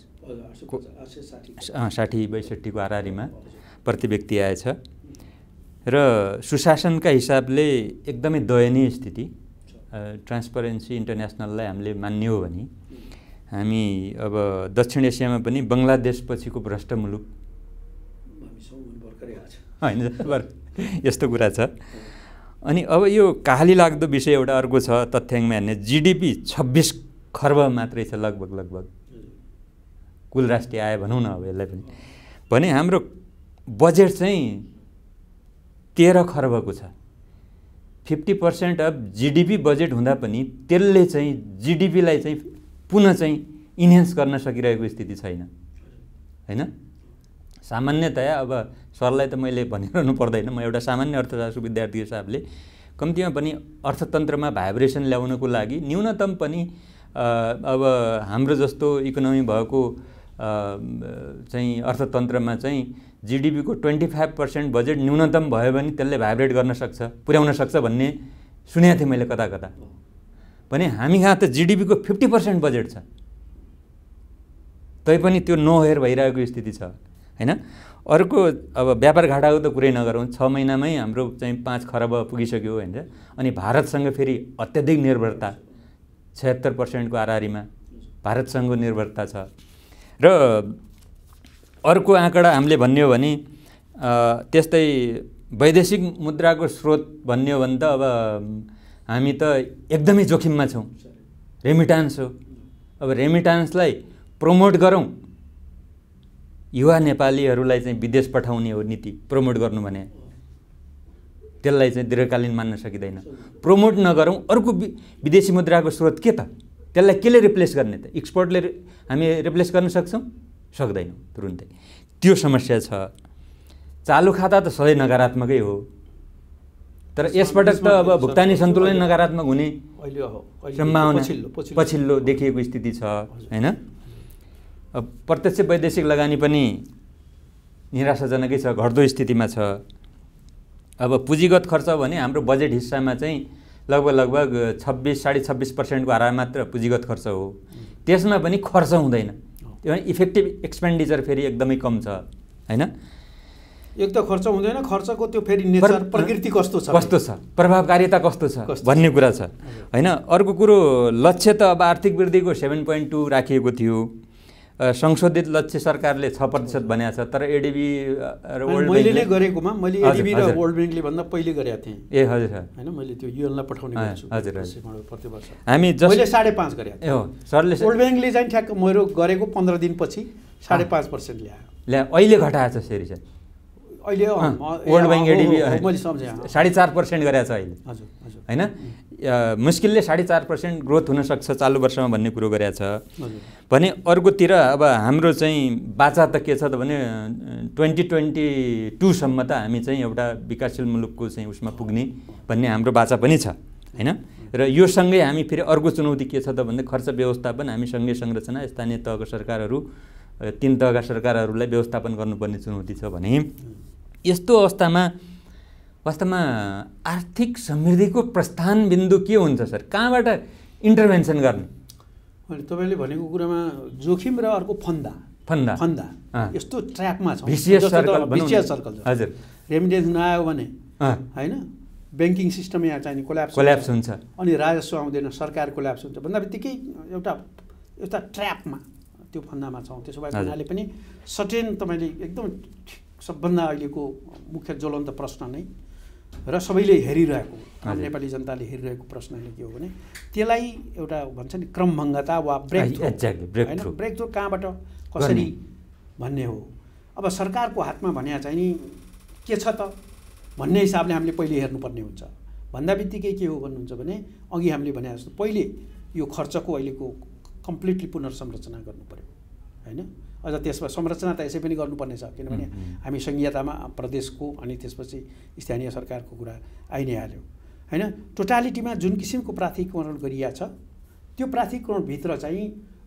साठी बैसठीको हाराहारीमा प्रति व्यक्ति आएछ र सुशासनका हिसाबले एकदमै दयनीय स्थिति। ट्रान्सपरेन्सी इन्टरनेसनललाई हामीले मान्ने हो भने हामी अब दक्षिण एसियामा पनि बङ्गलादेश पछिको भ्रष्ट मुलुक होइन, यस्तो कुरा छ। अनि अब यो कहाली लाग्दो विषय एउटा अर्को छ तथ्याङ्कमा हेर्ने, जिडिपी छब्बिस खर्ब मात्रै छ लगभग लगभग कुल राष्ट्रिय आय भनौँ न अब यसलाई पनि भने हाम्रो बजेट चाहिँ तेह्र खर्बको छ। Fifty percent of GDP budget हुँदा पनि त्यसले चाहिँ जिडिपीलाई चाहिँ पुनः चाहिँ इन्हेन्स गर्न सकिरहेको स्थिति छैन होइन। सामान्यतया अब सरलाई त मैले भनिरहनु पर्दैन, म एउटा सामान्य अर्थशास्त्र विद्यार्थी हिसाबले कम्तीमा पनि अर्थतन्त्रमा भाइब्रेसन ल्याउनको लागि न्यूनतम पनि अब हाम्रो जस्तो इकोनोमी भएको चाहिँ अर्थतन्त्रमा चाहिँ जिडिपीको ट्वेन्टी फाइभ पर्सेन्ट बजेट न्यूनतम भयो भने त्यसले भाइब्रेट गर्न सक्छ, पुर्याउन सक्छ भन्ने सुनेको थिएँ मैले कता कता। भने हामी कहाँ त जिडिपीको फिफ्टी पर्सेन्ट बजेट छ, तैपनि त्यो नोहेर भइरहेको स्थिति छ होइन। अर्को अब व्यापार घाटाको त कुरै नगरौँ, छ महिनामै हाम्रो चाहिँ पाँच खरब पुगिसक्यो होइन। अनि भारतसँग फेरि अत्याधिक निर्भरता, छयत्तर पर्सेन्टको हाराहारीमा भारतसँगको निर्भरता छ। र अर्को आँकडा हामीले भन्ने हो भने त्यस्तै वैदेशिक मुद्राको स्रोत भन्ने हो भने त अब हामी त एकदमै जोखिममा छौँ। रेमिटान्स हो, अब रेमिटान्सलाई प्रमोट गरौँ, युवा नेपालीहरूलाई चाहिँ विदेश पठाउने हो नीति प्रमोट गर्नु भने त्यसलाई चाहिँ दीर्घकालीन मान्न सकिँदैन। प्रमोट नगरौँ, अर्को विदेशी मुद्राको स्रोत के त, त्यसलाई केले रिप्लेस गर्ने त? एक्सपोर्टले हामी रिप्लेस गर्न सक्छौँ? सक्दैनौँ तुरुन्तै। त्यो समस्या छ। चालु खाता त सधैँ नकारात्मकै हो, तर यसपटक त अब भुक्तानी सन्तुलन नकारात्मक हुने सम्भावना पछिल्लो देखिएको स्थिति छ होइन। अब प्रत्यक्ष वैदेशिक लगानी पनि निराशाजनकै छ, घट्दो स्थितिमा छ। अब पुँजीगत खर्च भने हाम्रो बजेट हिस्सामा चाहिँ लगभग लगभग छब्बिस साढे छब्बिस पर्सेन्टको हारा मात्र पुँजीगत खर्च हो, त्यसमा पनि खर्च हुँदैन। त्यो इफेक्टिभ एक्सपेन्डिचर फेरि एकदमै कम छ होइन। एक त खर्च हुँदैन, खर्चको त्यो फेरि नेचर प्रकृति कस्तो छ कस्तो छ प्रभावकारिता कस्तो छ भन्ने कुरा छ होइन। अर्को कुरो लक्ष्य त अब आर्थिक वृद्धिको सेभेन पोइन्ट टू राखिएको थियो, संशोधित लक्ष्य सरकारले छ प्रतिशत भनेको छ, तर एडिबी र वर्ल्ड मैले नै गरेकोमा मैले एडिबी र वर्ल्ड ब्याङ्कले भन्दा पहिले गरेको थिएँ ए हजुर होइन। मैले त्यो युएनलाई पठाउने गर्छु हजुर प्रति वर्ष हामी मैले साढे पाँच गरेको थिएँ हो। सरले वर्ल्ड ब्याङ्कले चाहिँ ठ्याक्क मेरो गरेको पन्ध्र दिनपछि साढे पाँच पर्सेन्ट ल्यायो ल्या अहिले घटाएको छ फेरि चाहिँ अहिले वर्ल्ड ब्याङ्क एडिबी मैले सम्झेँ साढे चार पर्सेन्ट गरेको छ अहिले हजुर हजुर होइन। मुस्किलले साढे चार पर्सेन्ट ग्रोथ हुनसक्छ चालु वर्षमा भन्ने कुरो गरेको छ भने। अर्कोतिर अब हाम्रो चाहिँ बाचा त के छ त भने ट्वेन्टी ट्वेन्टी टूसम्म त हामी चाहिँ एउटा विकासशील मुलुकको चाहिँ उसमा पुग्ने भन्ने हाम्रो बाचा पनि छ होइन। र यो सँगै हामी फेरि अर्को चुनौती के छ त भन्दा खर्च व्यवस्थापन, हामी सङ्घीय संरचना स्थानीय तहका सरकारहरू तीन तहका सरकारहरूलाई व्यवस्थापन गर्नुपर्ने चुनौती छ भने यस्तो अवस्थामा वास्तवमा आर्थिक समृद्धिको प्रस्थान बिन्दु के हुन्छ सर? कहाँबाट इन्टरभेन्सन गर्ने? अनि तपाईँले भनेको कुरामा जोखिम र अर्को फन्दा फन्दा फन्दा यस्तो ट्र्याकमा छ, भिसियस सर्कल भिसियस सर्कल छ। हजुर रेमिटेन्स नआयो भने होइन ब्याङ्किङ सिस्टम यहाँ चाहिँ कोल्याप्स कोल्याप्स हुन्छ, अनि राजस्व आउँदैन, सरकार कोल्याप्स हुन्छ भन्दा बित्तिकै एउटा एउटा ट्र्यापमा त्यो फन्दामा छौँ। त्यसो भए उनीहरूले पनि सर्टेन तपाईँले एकदम सबभन्दा अहिलेको मुख्य ज्वलन्त प्रश्न नै र सबैले हेरिरहेको नेपाली जनताले हेरिरहेको प्रश्नले के हो भने त्यसलाई एउटा भन्छ नि क्रमभङ्गता वा ब्रेक थ्रु होइन ब्रेक थ्रु कहाँबाट कसरी भन्ने हो। अब सरकारको हातमा भने चाहिँ नि के छ त भन्ने हिसाबले हामीले पहिले हेर्नुपर्ने हुन्छ। भन्दा बित्तिकै के हो भन्नुहुन्छ भने अघि हामीले भने जस्तो पहिले यो खर्चको अहिलेको कम्प्लिटली पुनर्संरचना गर्नु पर्यो होइन। अझ त्यसमा संरचना त यसै पनि गर्नुपर्ने छ किनभने हामी संघीयतामा प्रदेशको अनि त्यसपछि स्थानीय सरकारको कुरा आइ नै हाल्यो होइन। टोटालिटीमा जुन किसिमको प्राधिकरण गरिया छ त्यो प्राधिकरणभित्र चाहिँ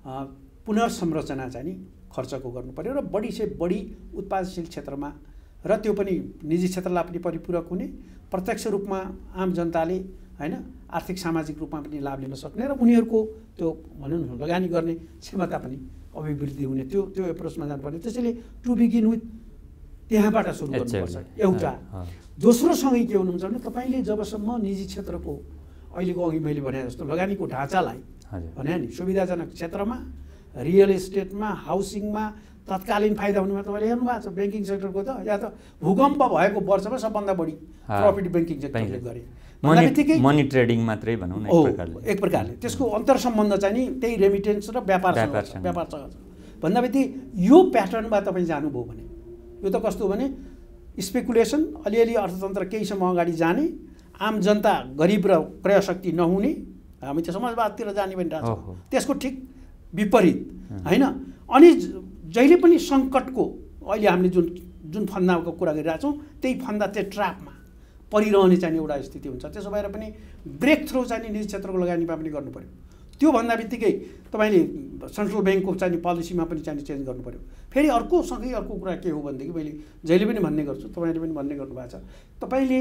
पुनर्संरचना चाहिँ नि खर्चको गर्नु पर्यो र बढी से बढी उत्पादनशील क्षेत्रमा र त्यो पनि निजी क्षेत्रलाई पनि परिपूरक हुने प्रत्यक्ष रूपमा आम जनताले होइन आर्थिक सामाजिक रूपमा पनि लाभ लिन सक्ने र उनीहरूको त्यो भनौँ न लगानी गर्ने क्षमता पनि अभिवृद्धि हुने त्यो त्यो एप्रोचमा जानुपर्ने। त्यसैले टु बिगिन विथ त्यहाँबाट सुरु गर्नुपर्छ एउटा। दोस्रो सँगै के हुनुहुन्छ भने तपाईँले जबसम्म निजी क्षेत्रको अहिलेको अघि मैले भने जस्तो लगानीको ढाँचालाई भने नि सुविधाजनक क्षेत्रमा रियल इस्टेटमा हाउसिङमा तत्कालीन फाइदा हुनेमा तपाईँले हेर्नु भएको छ ब्याङ्किङ सेक्टरको त या त भूकम्प भएको वर्षमा सबभन्दा बढी प्रफिट ब्याङ्किङ सेक्टरले गरे भन्दाबित्तिकै मनी ट्रेडिङ मात्रै भनौँ न एक प्रकारले एक प्रकारले त्यसको अन्तर सम्बन्ध चाहिँ नि त्यही रेमिटेन्स र व्यापारसँग व्यापारसँग छ भन्दाबित्तिकै यो प्याटर्नमा तपाईँ जानुभयो भने यो त कस्तो भने स्पेकुलेसन अलिअलि अर्थतन्त्र केही समय अगाडि जाने आम जनता गरिब र क्रयशक्ति नहुने हामी त्यो समाजवादतिर जाने भनिरहेको छौँ त्यसको ठिक विपरीत होइन। अनि जहिले पनि सङ्कटको अहिले हामीले जुन जुन फन्दाको कुरा गरिरहेको छौँ त्यही फन्दा चाहिँ ट्र्यापमा परिरहने चाहिँ एउटा स्थिति हुन्छ। त्यसो भएर पनि ब्रेक थ्रु चाहिँ निजी क्षेत्रको लगानीमा पनि गर्नु पऱ्यो। त्यो भन्दा बित्तिकै तपाईँले सेन्ट्रल ब्याङ्कको चाहिँ पोलिसीमा पनि चाहिँ चेन्ज गर्नु पऱ्यो। फेरि अर्को सँगै अर्को कुरा के हो भनेदेखि मैले जहिले पनि भन्ने गर्छु तपाईँले पनि भन्ने गर्नुभएको छ तपाईँले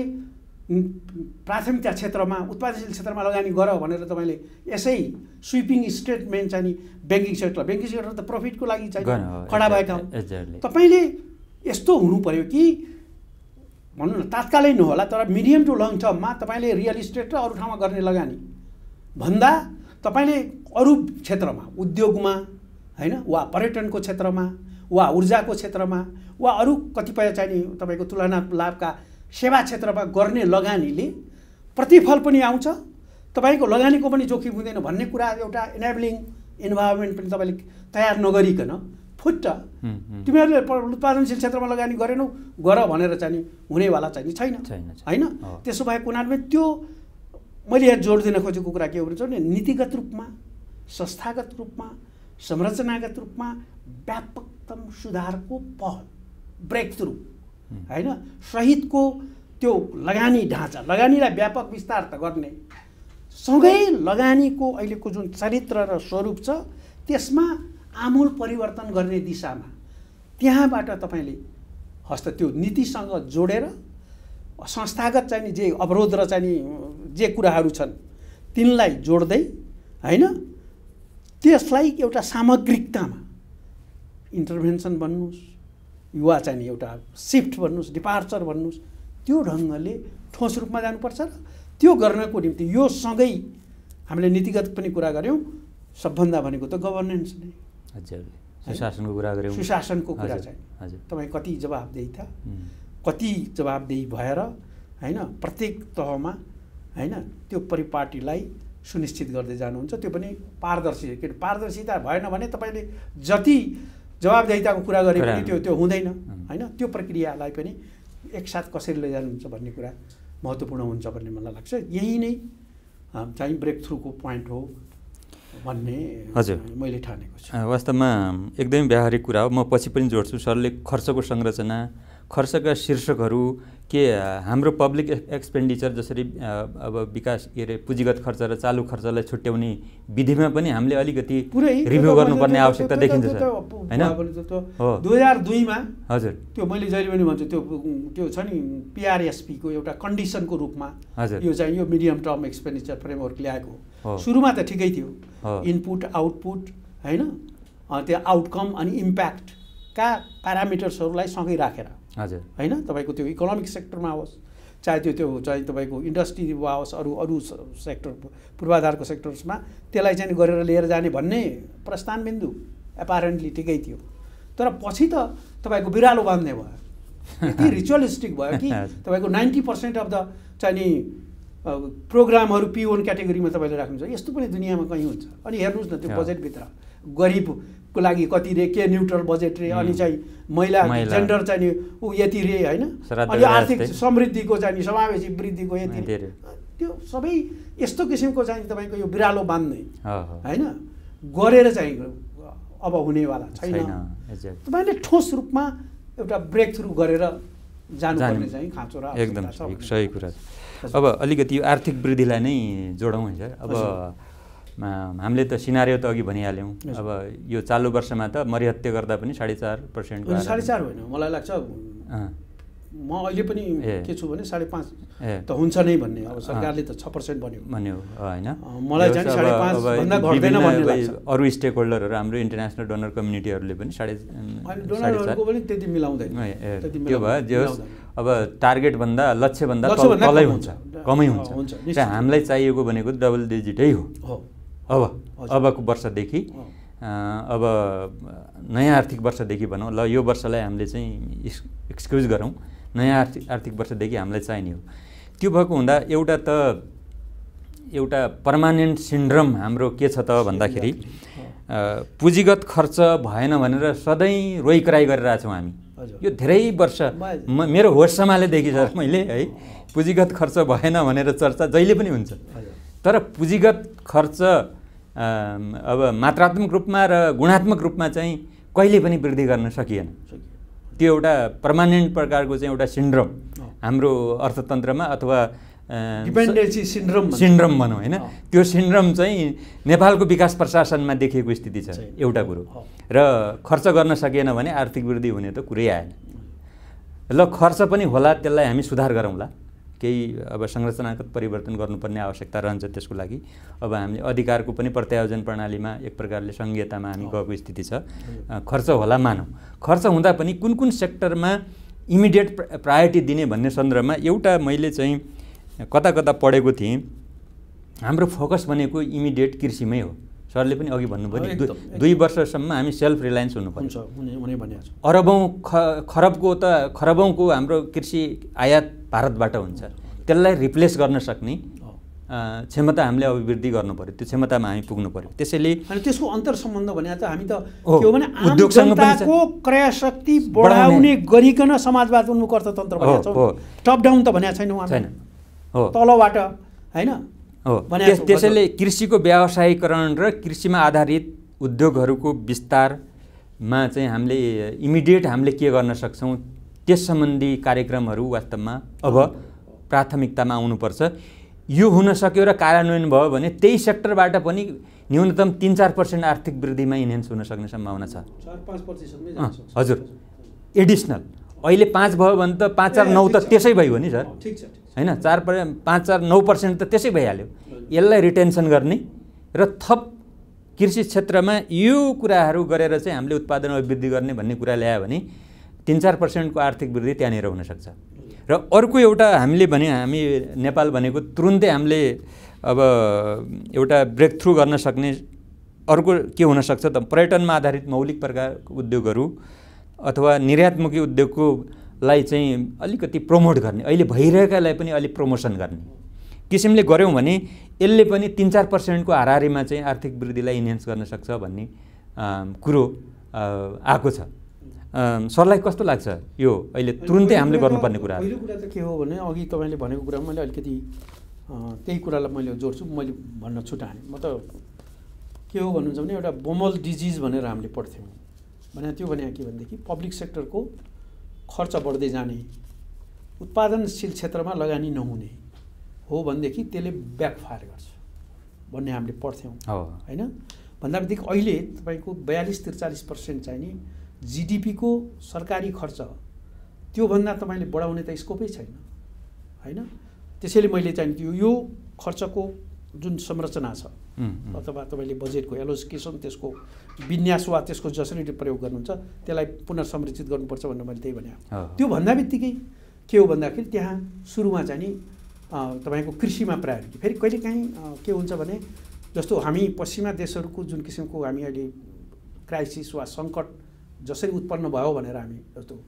प्राथमिकता क्षेत्रमा उत्पादनशील क्षेत्रमा लगानी गर भनेर तपाईँले यसै स्विपिङ स्टेटमेन्ट चाहिँ नि ब्याङ्किङ सेक्टर ब्याङ्किङ सेक्टर त प्रफिटको लागि चाहिँ खडा भएका हुन्। तपाईँले यस्तो हुनु पऱ्यो कि भनौँ न तात्कालै नहोला तर मिडियम टु लङ टर्ममा तपाईँले रियल इस्टेट र अरू ठाउँमा गर्ने लगानी भन्दा तपाईँले अरू क्षेत्रमा उद्योगमा होइन वा पर्यटनको क्षेत्रमा वा ऊर्जाको क्षेत्रमा वा अरू कतिपय चाहिँ नि तपाईँको तुलना लाभका सेवा क्षेत्रमा गर्ने लगानीले प्रतिफल पनि आउँछ तपाईँको लगानीको पनि जोखिम हुँदैन भन्ने कुरा एउटा इनेबलिङ इन्भाइरोमेन्ट पनि तपाईँले तयार नगरिकन फुट्ट तिमीहरूले उत्पादनशील क्षेत्रमा लगानी गरेनौ गर भनेर चाहिँ नि हुनेवाला चाहिँ छैन होइन। त्यसो भएको हुनाले त्यो मैले यहाँ जोड दिन खोजेको कुरा के हो भने नीतिगत रूपमा संस्थागत रूपमा संरचनागत रूपमा व्यापकतम सुधारको पहल ब्रेक थ्रु होइन सहितको त्यो लगानी ढाँचा लगानीलाई व्यापक विस्तार त गर्ने सँगै लगानीको अहिलेको जुन चरित्र र स्वरूप छ त्यसमा आमूल परिवर्तन गर्ने दिशामा त्यहाँबाट तपाईँले हस्त त्यो नीतिसँग जोडेर संस्थागत चाहिँ नि जे अवरोध र चाहिँ नि जे कुराहरू छन् तिनलाई जोड्दै होइन त्यसलाई एउटा सामग्रिकतामा इन्टरभेन्सन भन्नुहोस् युवा चाहिँ नि एउटा सिफ्ट भन्नुहोस् डिपार्चर भन्नुहोस् त्यो ढङ्गले ठोस रूपमा जानुपर्छ र त्यो गर्नको निम्ति यो सँगै हामीले नीतिगत पनि कुरा गऱ्यौँ सबभन्दा भनेको त गभर्नेन्स नै हजुर सुशासनको कुरा गऱ्यौँ सुशासनको कुरा चाहिँ हजुर तपाईँ कति जवाबदेहिता कति जवाबदेही भएर होइन प्रत्येक तहमा होइन त्यो परिपाटीलाई सुनिश्चित गर्दै जानुहुन्छ त्यो पनि पारदर्शी किन पारदर्शिता भएन भने तपाईँले जति जवाबदेहिताको कुरा गरे पनि त्यो त्यो हुँदैन होइन। त्यो प्रक्रियालाई पनि एकसाथ कसरी लैजानुहुन्छ भन्ने कुरा महत्त्वपूर्ण हुन्छ भन्ने मलाई लाग्छ। यही नै चाहिँ ब्रेक थ्रुको पोइन्ट हो भन्ने हजुर मैले ठानेको छु। वास्तवमा एकदमै व्यावहारिक कुरा हो। म पछि पनि जोड्छु सरले खर्चको संरचना खर्चका शीर्षकहरू के हाम्रो पब्लिक एक्सपेन्डिचर जसरी अब विकास के अरे पुँजीगत खर्च र चालु खर्चलाई छुट्याउने विधिमा पनि हामीले अलिकति रिभ्यू गर्नुपर्ने आवश्यकता देखिन्छ सर होइन। दुई हजार दुईमा हजुर त्यो मैले जहिले पनि भन्छु त्यो त्यो छ नि पिआरएसपीको एउटा कन्डिसनको रूपमा हजुर यो चाहिँ यो मिडियम टर्म एक्सपेन्डिचर फ्रेमवर्क ल्याएको सुरुमा त ठिकै थियो इनपुट आउटपुट होइन त्यो आउटकम अनि इम्प्याक्टका प्यारामिटर्सहरूलाई सँगै राखेर हजुर होइन तपाईँको त्यो इकोनोमिक सेक्टरमा होस् चाहे त्यो त्यो चाहिँ तपाईँको इन्डस्ट्रीमा होस् अरू अरू सेक्टर पूर्वाधारको सेक्टर्समा त्यसलाई चाहिँ गरेर लिएर जाने भन्ने प्रस्थान बिन्दु एपारेन्टली ठिकै थियो तर पछि त तपाईँको बिरालो बाँध्ने भयो यति रिचुअलिस्टिक भयो कि तपाईँको नाइन्टी पर्सेन्ट अफ द चाहिँ नि प्रोग्रामहरू पी वान क्याटेगोरीमा तपाईँले राख्नुहुन्छ। यस्तो पनि दुनियाँमा कहीँ हुन्छ। अनि हेर्नुहोस् न त्यो बजेटभित्र गरिबको लागि कति रे, के न्युट्रल बजेट रे, अनि चाहिँ महिला जेन्डर चाहिँ नि ऊ यति रे होइन, अनि आर्थिक समृद्धिको चाहिँ नि समावेशी वृद्धिको यति, त्यो सबै यस्तो किसिमको चाहिँ तपाईँको यो बिरालो बाँध्ने होइन गरेर चाहिँ अब हुनेवाला छैन। तपाईँले ठोस रूपमा एउटा ब्रेक थ्रु गरेर जानुपर्ने चाहिँ खाँचो र एकदम सही कुरा। अब अलिकति यो आर्थिक वृद्धिलाई नै जोडौँ है सर। अब हामीले त सिनारियो त अघि भनिहाल्यौँ। अब यो चालु वर्षमा त मरिहत्ते गर्दा पनि साढे चार पर्सेन्ट साढे चार होइन, मलाई लाग्छ म अहिले पनि के छु भने साढे पाँच त हुन्छ नै भन्ने। अब सरकारले त छ पर्सेन्ट भन्यो भन्यो होइन, मलाई चाहिँ साढे पाँच भन्दा घट्दैन भन्ने लाग्छ। अरू स्टेक होल्डरहरू हाम्रो इन्टरनेसनल डोनर कम्युनिटीहरूले पनि साढे डोनरहरूको पनि त्यति मिलाउँदैन। त्यो भयो जे होस्, अब टार्गेटभन्दा लक्ष्यभन्दा तलै हुन्छ, कमै हुन्छ। र हामीलाई चाहिएको भनेको डबल डिजिटै हो। अब अबको वर्षदेखि अब नयाँ आर्थिक वर्षदेखि भनौँ ल, यो वर्षलाई हामीले चाहिँ एक्सक्युज गरौँ, नयाँ आर्थिक आर्थिक वर्षदेखि हामीलाई चाहिने हो। त्यो भएको हुँदा एउटा त एउटा पर्मानेन्ट सिन्ड्रम हाम्रो के छ त भन्दाखेरि पुँजीगत खर्च भएन भनेर सधैँ रोइकराई गरिरहेछौँ हामी। यो धेरै वर्ष म मेरो होस सम्हालेदेखि सर मैले है पुँजीगत खर्च भएन भनेर चर्चा जहिले पनि हुन्छ। तर पुँजीगत खर्च अब मात्रात्मक रूपमा र गुणात्मक रूपमा चाहिँ कहिले पनि वृद्धि गर्न सकिएन। त्यो एउटा पर्मानेन्ट प्रकारको चाहिँ एउटा सिन्ड्रम हाम्रो अर्थतन्त्रमा अथवा डिपेन्डेन्सी सिन्ड्रम सिन्ड्रम भनौँ होइन, त्यो सिन्ड्रम चाहिँ नेपालको विकास प्रशासनमा देखिएको स्थिति छ एउटा कुरो। र खर्च गर्न सकिएन भने आर्थिक वृद्धि हुने त कुरै आएन। ल खर्च पनि होला, त्यसलाई हामी सुधार गरौँला, केही अब संरचनागत परिवर्तन गर्नुपर्ने आवश्यकता रहन्छ त्यसको लागि। अब हामीले अधिकारको पनि प्रत्यायोजन प्रणालीमा एक प्रकारले सङ्घीयतामा हामी गएको स्थिति छ। खर्च होला मानौँ, खर्च हुँदा पनि कुन कुन सेक्टरमा इमिडिएट प्रायोरिटी दिने भन्ने सन्दर्भमा एउटा मैले चाहिँ कता कता पढेको थिएँ। हाम्रो फोकस भनेको इमिडिएट कृषिमै हो। सरले पनि अघि भन्नुभयो नि दुई वर्षसम्म हामी सेल्फ रिलायन्स हुनुपर्छ। अरबौँ ख खरबको त खरबौँको हाम्रो कृषि आयात भारतबाट हुन्छ, त्यसलाई रिप्लेस गर्न सक्ने क्षमता हामीले अभिवृद्धि गर्नु पर्यो, त्यो क्षमतामा हामी पुग्नु पर्यो। त्यसैले अनि त्यसको अन्तर सम्बन्ध भने त हामी त के हो भने उद्योगसँग पनि क्रय शक्ति बढाउने गरिकन समाजवाद उन्मुख अर्थतन्त्र भनेको छौँ। टप डाउन त भनेको छैनौँ हामी, हो तलबाट होइन हो। त्यसैले कृषिको व्यावसायीकरण र कृषिमा आधारित उद्योगहरूको विस्तारमा चाहिँ हामीले इमिडिएट हामीले के गर्न सक्छौँ त्यस सम्बन्धी कार्यक्रमहरू वास्तवमा अब प्राथमिकतामा आउनुपर्छ। यो हुन सक्यो र कार्यान्वयन भयो भने त्यही सेक्टरबाट पनि न्यूनतम तिन चार पर्सेन्ट आर्थिक वृद्धिमा इन्हेन्स हुन सक्ने सम्भावना छ। हजुर एडिसनल अहिले पाँच भयो भने त पाँच चार नौ त त्यसै भयो नि सर, होइन चार पर पाँच चार नौ पर्सेन्ट त त्यसै भइहाल्यो। यसलाई रिटेन्सन गर्ने र थप कृषि क्षेत्रमा यो कुराहरू गरेर चाहिँ हामीले उत्पादन अभिवृद्धि गर्ने भन्ने कुरा ल्यायो भने तिन चार पर्सेन्टको आर्थिक वृद्धि त्यहाँनिर हुनसक्छ। र अर्को एउटा हामीले भने हामी नेपाल भनेको तुरुन्तै हामीले अब एउटा ब्रेक थ्रु गर्न सक्ने अर्को के हुनसक्छ त पर्यटनमा आधारित मौलिक प्रकारको उद्योगहरू अथवा निर्यातमुखी उद्योगको लाई चाहिँ अलिकति प्रमोट गर्ने, अहिले भइरहेकालाई पनि अलिक प्रमोसन गर्ने किसिमले गऱ्यौँ भने यसले पनि तिन चार पर्सेन्टको हाराहारीमा चाहिँ आर्थिक वृद्धिलाई इन्हेन्स गर्न सक्छ भन्ने कुरो आएको छ। सरलाई कस्तो लाग्छ यो अहिले तुरुन्तै हामीले गर्नुपर्ने कुरा? पहिलो कुरा त के हो भने अघि तपाईँले भनेको कुरा मैले अलिकति त्यही कुरालाई मैले जोड्छु, मैले भन्न छुटाएँ। म त के हो भन्नुहुन्छ भने एउटा बोमल डिजिज भनेर हामीले पढ्थ्यौँ भने त्यो भने के भनेदेखि पब्लिक सेक्टरको खर्च बढ्दै जाने, उत्पादनशील क्षेत्रमा लगानी नहुने हो भनेदेखि त्यसले ब्याकफायर गर्छ भन्ने हामीले पढ्थ्यौँ होइन। भन्दा बित्तिकै अहिले तपाईँको बयालिस त्रिचालिस पर्सेन्ट चाहिँ नि जिडिपीको सरकारी खर्च त्योभन्दा तपाईँले बढाउने त स्कोपै छैन होइन। त्यसैले मैले चाहिँ त्यो यो खर्चको जुन संरचना छ अथवा तपाईँले बजेटको एलोकेसन त्यसको विन्यास वा त्यसको जसरी प्रयोग गर्नुहुन्छ त्यसलाई पुनर्संरचित गर्नुपर्छ भनेर मैले त्यही भने। त्यो भन्दा बित्तिकै के हो भन्दाखेरि त्यहाँ सुरुमा चाहिँ नि तपाईँको कृषिमा प्रायोरिटी, फेरि कहिलेकाहीँ के हुन्छ भने जस्तो हामी पश्चिमा देशहरूको जुन किसिमको हामी अहिले क्राइसिस वा सङ्कट जसरी उत्पन्न भयो भनेर हामी जस्तो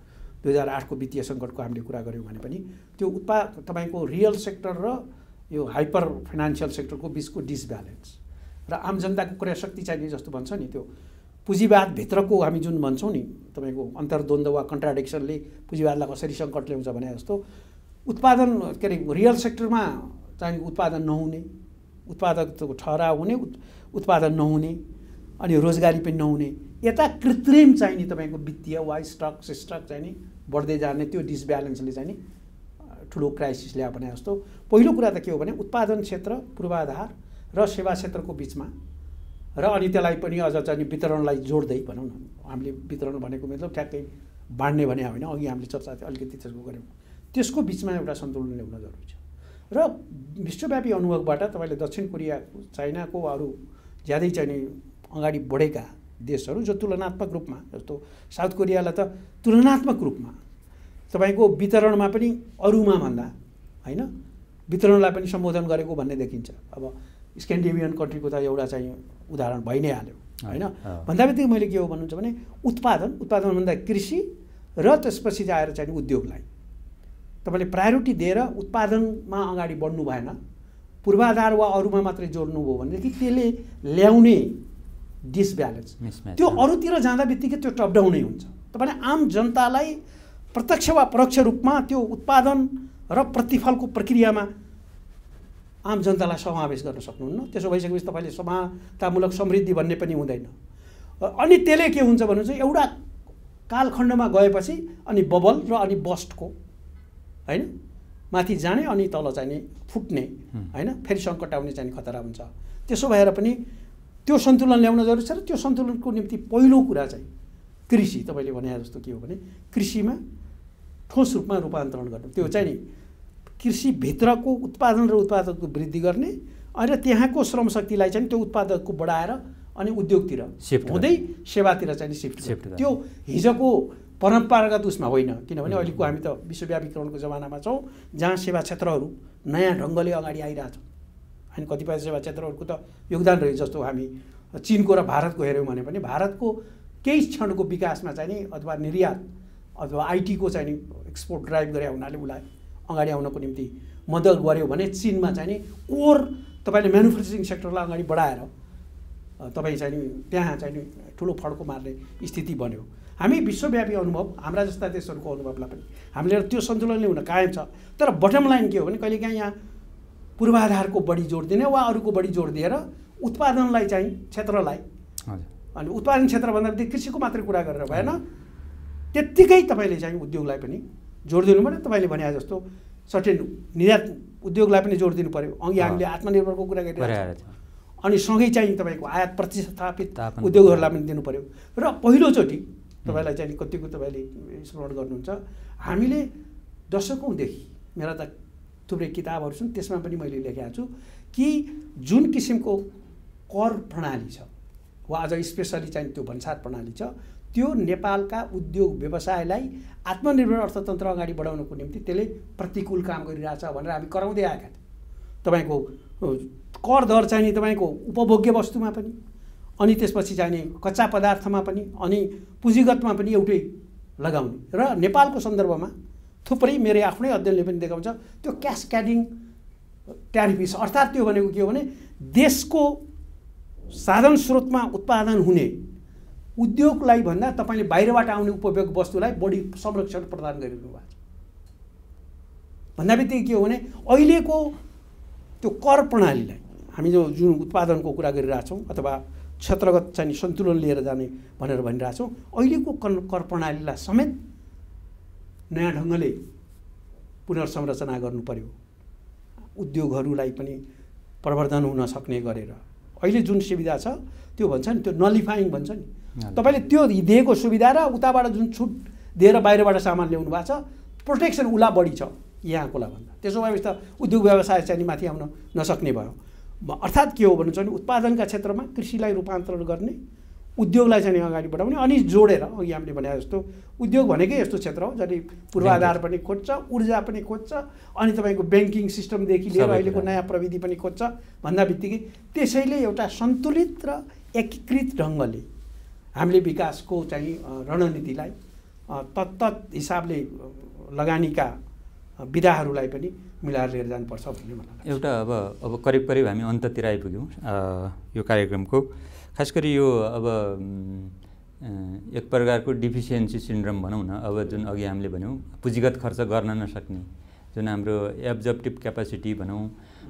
दुई हजार आठको वित्तीय सङ्कटको हामीले कुरा गऱ्यौँ भने पनि त्यो उत्पा तपाईँको रियल सेक्टर र यो हाइपर फाइनान्सियल सेक्टरको बिचको डिसब्यालेन्स र आम जनताको क्रय शक्ति चाहिने जस्तो भन्छ नि त्यो पुँजीवादभित्रको हामी जुन भन्छौँ नि तपाईँको अन्तर्द्वन्द्व वा कन्ट्राडिक्सनले पुँजीवादलाई कसरी सङ्कट ल्याउँछ भने जस्तो उत्पादन के अरे रियल सेक्टरमा चाहिँ उत्पादन नहुने उत्पादकको ठहराव हुने उत्पादन नहुने अनि रोजगारी पनि नहुने यता कृत्रिम चाहिने तपाईँको वित्तीय वा स्टक स्टक चाहिने बढ्दै जाने त्यो डिसब्यालेन्सले चाहिँ नि ठुलो क्राइसिस ल्यायो भने जस्तो पहिलो कुरा त के हो भने उत्पादन क्षेत्र पूर्वाधार र सेवा क्षेत्रको बिचमा र अनि त्यसलाई पनि अझ चाहिँ वितरणलाई जोड्दै भनौँ न हामीले वितरण भनेको मतलब ठ्याक्कै बाँड्ने भने होइन अघि हामीले चर्चा अलिकति त्यसको गऱ्यौँ त्यसको बिचमा एउटा सन्तुलन ल्याउन जरुरी छ र विश्वव्यापी अनुभवबाट तपाईँले दक्षिण कोरिया चाइनाको अरू ज्यादै चाहिने अगाडि बढेका देशहरू जो तुलनात्मक रूपमा जस्तो साउथ कोरियालाई त तुलनात्मक रूपमा तपाईँको वितरणमा पनि अरूमा भन्दा होइन वितरणलाई पनि सम्बोधन गरेको भन्ने देखिन्छ। अब स्क्यान्डिनेभियन कन्ट्रीको त एउटा चाहिँ उदाहरण भइ नै हाल्यो होइन भन्दा बित्तिकै मैले के हो भन्नुहुन्छ भने उत्पादन उत्पादन भन्दा कृषि र त्यसपछि आएर चाहिँ उद्योगलाई तपाईँले प्रायोरिटी दिएर उत्पादनमा अगाडि बढ्नु भएन पूर्वाधार वा अरूमा मात्रै जोड्नुभयो भनेदेखि त्यसले ल्याउने डिसब्यालेन्स त्यो अरूतिर जाँदा बित्तिकै त्यो टपडाउनै हुन्छ। तपाईँले आम जनतालाई प्रत्यक्ष वा परोक्ष रूपमा त्यो उत्पादन र प्रतिफलको प्रक्रियामा आम जनतालाई समावेश गर्न सक्नुहुन्न। त्यसो भइसकेपछि तपाईँले समानतामूलक समृद्धि भन्ने पनि हुँदैन। अनि त्यसले के हुन्छ भने चाहिँ एउटा कालखण्डमा गएपछि अनि बबल र अनि बस्टको होइन माथि जाने अनि तल चाहिँ फुट्ने होइन फेरि सङ्कट आउने चाहिँ खतरा हुन्छ। त्यसो भएर पनि त्यो सन्तुलन ल्याउन जरुरी छ र त्यो सन्तुलनको निम्ति पहिलो कुरा चाहिँ कृषि तपाईँले भने जस्तो के हो भने कृषिमा ठोस रूपमा रूपान्तरण गर्नु त्यो चाहिँ नि कृषिभित्रको उत्पादन र उत्पादकको वृद्धि गर्ने अनि त्यहाँको श्रमशक्तिलाई चाहिँ त्यो उत्पादकको बढाएर अनि उद्योगतिर शिफ्ट हुँदै सेवातिर चाहिँ सिफ्ट शिफ्ट त्यो हिजोको परम्परागत उसमा होइन किनभने अहिलेको हामी त विश्वव्यापीकरणको जमानामा छौँ जहाँ सेवा क्षेत्रहरू नयाँ ढङ्गले अगाडि आइरहेछ अनि कतिपय सेवा क्षेत्रहरूको त योगदान रह्यो जस्तो हामी चिनको र भारतको हेऱ्यौँ भने पनि भारतको केही क्षणको विकासमा चाहिँ नि अथवा निर्यात अथवा आइटीको चाहिँ नि एक्सपोर्ट ड्राइभ गरे हुनाले उसलाई अगाडि आउनको निम्ति मद्दत गर्यो भने चिनमा चाहिँ नि कोर तपाईँले म्यानुफ्याक्चरिङ सेक्टरलाई अगाडि बढाएर तपाईँ चाहिँ नि त्यहाँ चाहिँ नि ठुलो फड्को मार्ने स्थिति बन्यो। हामी विश्वव्यापी अनुभव हाम्रा जस्ता देशहरूको अनुभवलाई पनि हामीले त्यो सन्तुलन ल्याउन कायम छ। तर बटम लाइन के हो भने कहिलेकाहीँ यहाँ पूर्वाधारको बढी जोड दिने वा अरूको बढी जोड दिएर उत्पादनलाई चाहिँ क्षेत्रलाई अनि उत्पादन क्षेत्र भन्दा बित्तिकै कृषिको मात्रै कुरा गरेर भएन त्यत्तिकै तपाईँले चाहिँ उद्योगलाई पनि जोड दिनु पर्यो। तपाईँले भने जस्तो सर्टेन निर्यात उद्योगलाई पनि जोड दिनु पर्यो। अघि हामीले आत्मनिर्भरको कुरा गरिरहेको छ अनि सँगै चाहिँ तपाईँको आयात प्रतिस्थापित उद्योगहरूलाई पनि दिनु पर्यो। र पहिलोचोटि तपाईँलाई चाहिँ कतिको तपाईँले स्मरण गर्नुहुन्छ हामीले दशकौँदेखि मेरा त थुप्रै किताबहरू छन् त्यसमा पनि मैले लेखेको छु कि जुन किसिमको कर प्रणाली छ वा अझ स्पेसली चाहिँ त्यो भन्सार प्रणाली छ त्यो नेपालका उद्योग व्यवसायलाई आत्मनिर्भर अर्थतन्त्र अगाडि बढाउनको निम्ति त्यसले प्रतिकूल काम गरिरहेछ भनेर हामी कराउँदै आएका थियौँ। तपाईँको कर दर चाहिँ नि तपाईँको उपभोग्य वस्तुमा पनि अनि त्यसपछि चाहिने कच्चा पदार्थमा पनि अनि पुँजीगतमा पनि एउटै लगाउने र नेपालको सन्दर्भमा थुप्रै मेरो आफ्नै अध्ययनले पनि देखाउँछ त्यो क्यास्क्याडिङ ट्यारिफ अर्थात् त्यो भनेको के हो भने देशको साधन स्रोतमा उत्पादन हुने उद्योगलाई भन्दा तपाईँले बाहिरबाट आउने उपभोग वस्तुलाई बढी संरक्षण प्रदान गरिदिनु भएको छ। भन्दा बित्तिकै के हो भने अहिलेको त्यो कर प्रणालीलाई हामी जो जुन उत्पादनको कुरा गरिरहेछौँ अथवा क्षेत्रगत चाहिँ सन्तुलन लिएर जाने भनेर भनिरहेछौँ अहिलेको कर प्रणालीलाई समेत नयाँ ढङ्गले पुनर्संरचना गर्नु पर्यो। उद्योगहरूलाई पनि प्रवर्धन हुन सक्ने गरेर अहिले जुन सुविधा छ त्यो भन्छ नि त्यो नलिफाइङ भन्छ नि तपाईँले त्यो दिएको सुविधा र उताबाट जुन छुट दिएर बाहिरबाट सामान ल्याउनु भएको छ प्रोटेक्सन उला बढी छ यहाँकोलाई भन्दा। त्यसो भएपछि त उद्योग व्यवसाय चाहिँ माथि आउन नसक्ने भयो। अर्थात् के हो भन्नुहुन्छ भने उत्पादनका क्षेत्रमा कृषिलाई रूपान्तरण गर्ने उद्योगलाई चाहिँ अगाडि बढाउने अनि जोडेर अघि हामीले भने जस्तो उद्योग भनेकै यस्तो क्षेत्र हो जसले पूर्वाधार पनि खोज्छ ऊर्जा पनि खोज्छ अनि तपाईँको ब्याङ्किङ सिस्टमदेखि लिएर अहिलेको नयाँ प्रविधि पनि खोज्छ भन्दा बित्तिकै त्यसैले एउटा सन्तुलित र एकीकृत ढङ्गले हामीले विकासको चाहिँ रणनीतिलाई तत्त हिसाबले लगानीका विधाहरूलाई पनि मिलाएर लिएर जानुपर्छ भन्ने मलाई लाग्छ। एउटा अब अब करिब करिब हामी अन्ततिर आइपुग्यौँ यो कार्यक्रमको। खास गरी यो अब एक प्रकारको डिफिसियन्सी सिन्ड्रोम भनौँ न, अब जुन अघि हामीले भन्यौँ पुँजीगत खर्च गर्न नसक्ने जुन हाम्रो एब्जर्प्टिभ क्यापासिटी भनौँ,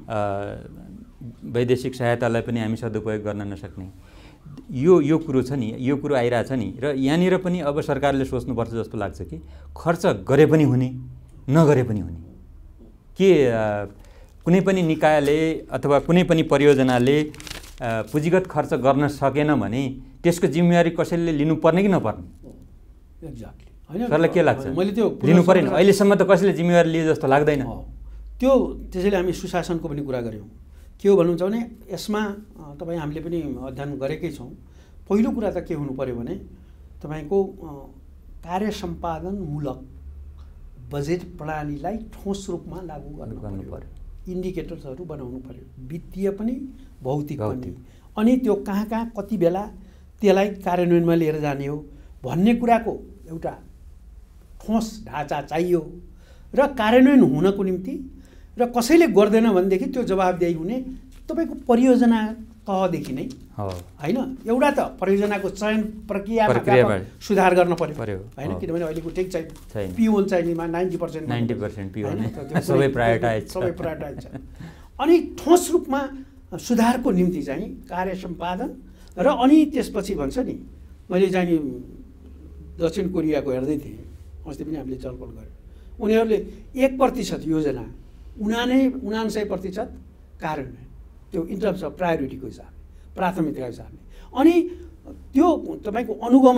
वैदेशिक सहायतालाई पनि हामी सदुपयोग गर्न नसक्ने, यो यो कुरो छ नि, यो कुरो आइरहेछ नि। र यहाँनिर पनि अब सरकारले सोच्नुपर्छ जस्तो लाग्छ कि खर्च गरे पनि हुने नगरे पनि हुने, के कुनै पनि निकायले अथवा कुनै पनि परियोजनाले पुँजीगत खर्च गर्न सकेन भने त्यसको जिम्मेवारी कसैले लिनुपर्ने कि नपर्ने? एक्ज्याक्टली होइन, सरलाई के लाग्छ? मैले त्यो लिनु परेन, अहिलेसम्म त कसैले जिम्मेवारी लिए जस्तो लाग्दैन। त्यो त्यसैले हामी सुशासनको पनि कुरा गऱ्यौँ। के हो भन्नुहुन्छ भने यसमा तपाईँ हामीले पनि अध्ययन गरेकै छौँ। पहिलो कुरा त के हुनु पऱ्यो भने तपाईँको कार्य सम्पादनमूलक बजेट प्रणालीलाई ठोस रूपमा लागू गर्नु पर्यो, इन्डिकेटर्सहरू बनाउनु पर्यो, वित्तीय पनि भौतिक पनि, अनि त्यो कहाँ कहाँ कति बेला त्यसलाई कार्यान्वयनमा लिएर जाने हो भन्ने कुराको एउटा ठोस ढाँचा चाहियो। र कार्यान्वयन हुनको निम्ति र कसैले गर्दैन भनेदेखि त्यो जवाबदेही हुने तपाईँको परियोजना तहदेखि नै होइन। एउटा त परियोजनाको चयन प्रक्रियामा सुधार गर्न पर्यो होइन, किनभने अहिलेको ठिक छैन, पिओन चाहिनेमा ninety percent ninety percent peon सबै प्रायोरिटाइज सबै प्रायोरिटाइज छ। अनि ठोस रूपमा सुधारको निम्ति चाहिँ कार्य सम्पादन र अनि त्यसपछि भन्छ नि, मैले चाहिँ दक्षिण कोरियाको हेर्दै थिएँ, अस्ति पनि हामीले छलफल गऱ्यौँ। उनीहरूले एक प्रतिशत योजना उनानै उनान्सय प्रतिशत कार्यान्वयन, त्यो इन टर्म्स अफ प्रायोरिटीको हिसाबले, प्राथमिकताको हिसाबले। अनि त्यो तपाईँको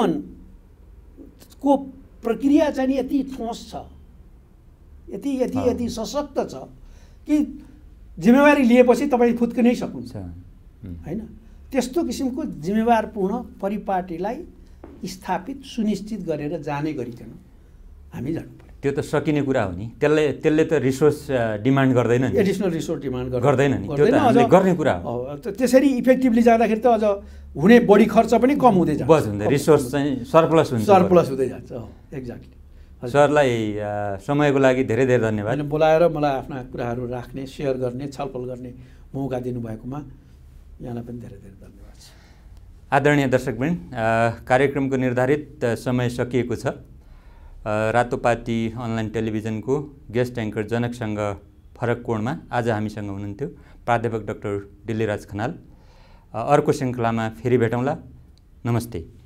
अनुगमनको प्रक्रिया चाहिँ यति ठोस छ, यति यति यति सशक्त छ कि जिम्मेवारी लिएपछि तपाईँ फुत्किनै सक्नुहुन्छ होइन। त्यस्तो किसिमको जिम्मेवारपूर्ण परिपाटीलाई स्थापित सुनिश्चित गरेर जाने गरिकन हामी जानु पर्यो। त्यो त सकिने कुरा हो नि, त्यसले त्यसले त रिसोर्स डिमान्ड गर्दैन नि, एडिसनल रिसोर्स डिमान्ड गर्दैन नि, त्यो त हामीले गर्ने कुरा हो। त्यसरी इफेक्टिभली जाँदाखेरि त अझ हुने बढी खर्च पनि कम हुँदै जान्छ, बस हुँदै रिसोर्स चाहिँ सरप्लस हुन्छ, सरप्लस हुँदै जान्छ। एक्ज्याक्टली। सरलाई समयको लागि धेरै धेरै धन्यवाद। बोलाएर मलाई आफ्ना कुराहरू राख्ने, सेयर गर्ने, छलफल गर्ने मौका दिनुभएकोमा यहाँलाई पनि धेरै धेरै धन्यवाद छ। आदरणीय दर्शकवृन्द, कार्यक्रमको निर्धारित समय सकिएको छ। रातोपाती अनलाइन टेलिभिजनको गेस्ट एङ्कर जनकसँग फरक कोणमा आज हामीसँग हुनुहुन्थ्यो प्राध्यापक डाक्टर डिल्लीराज खनाल। अर्को श्रृङ्खलामा फेरि भेटौँला। नमस्ते।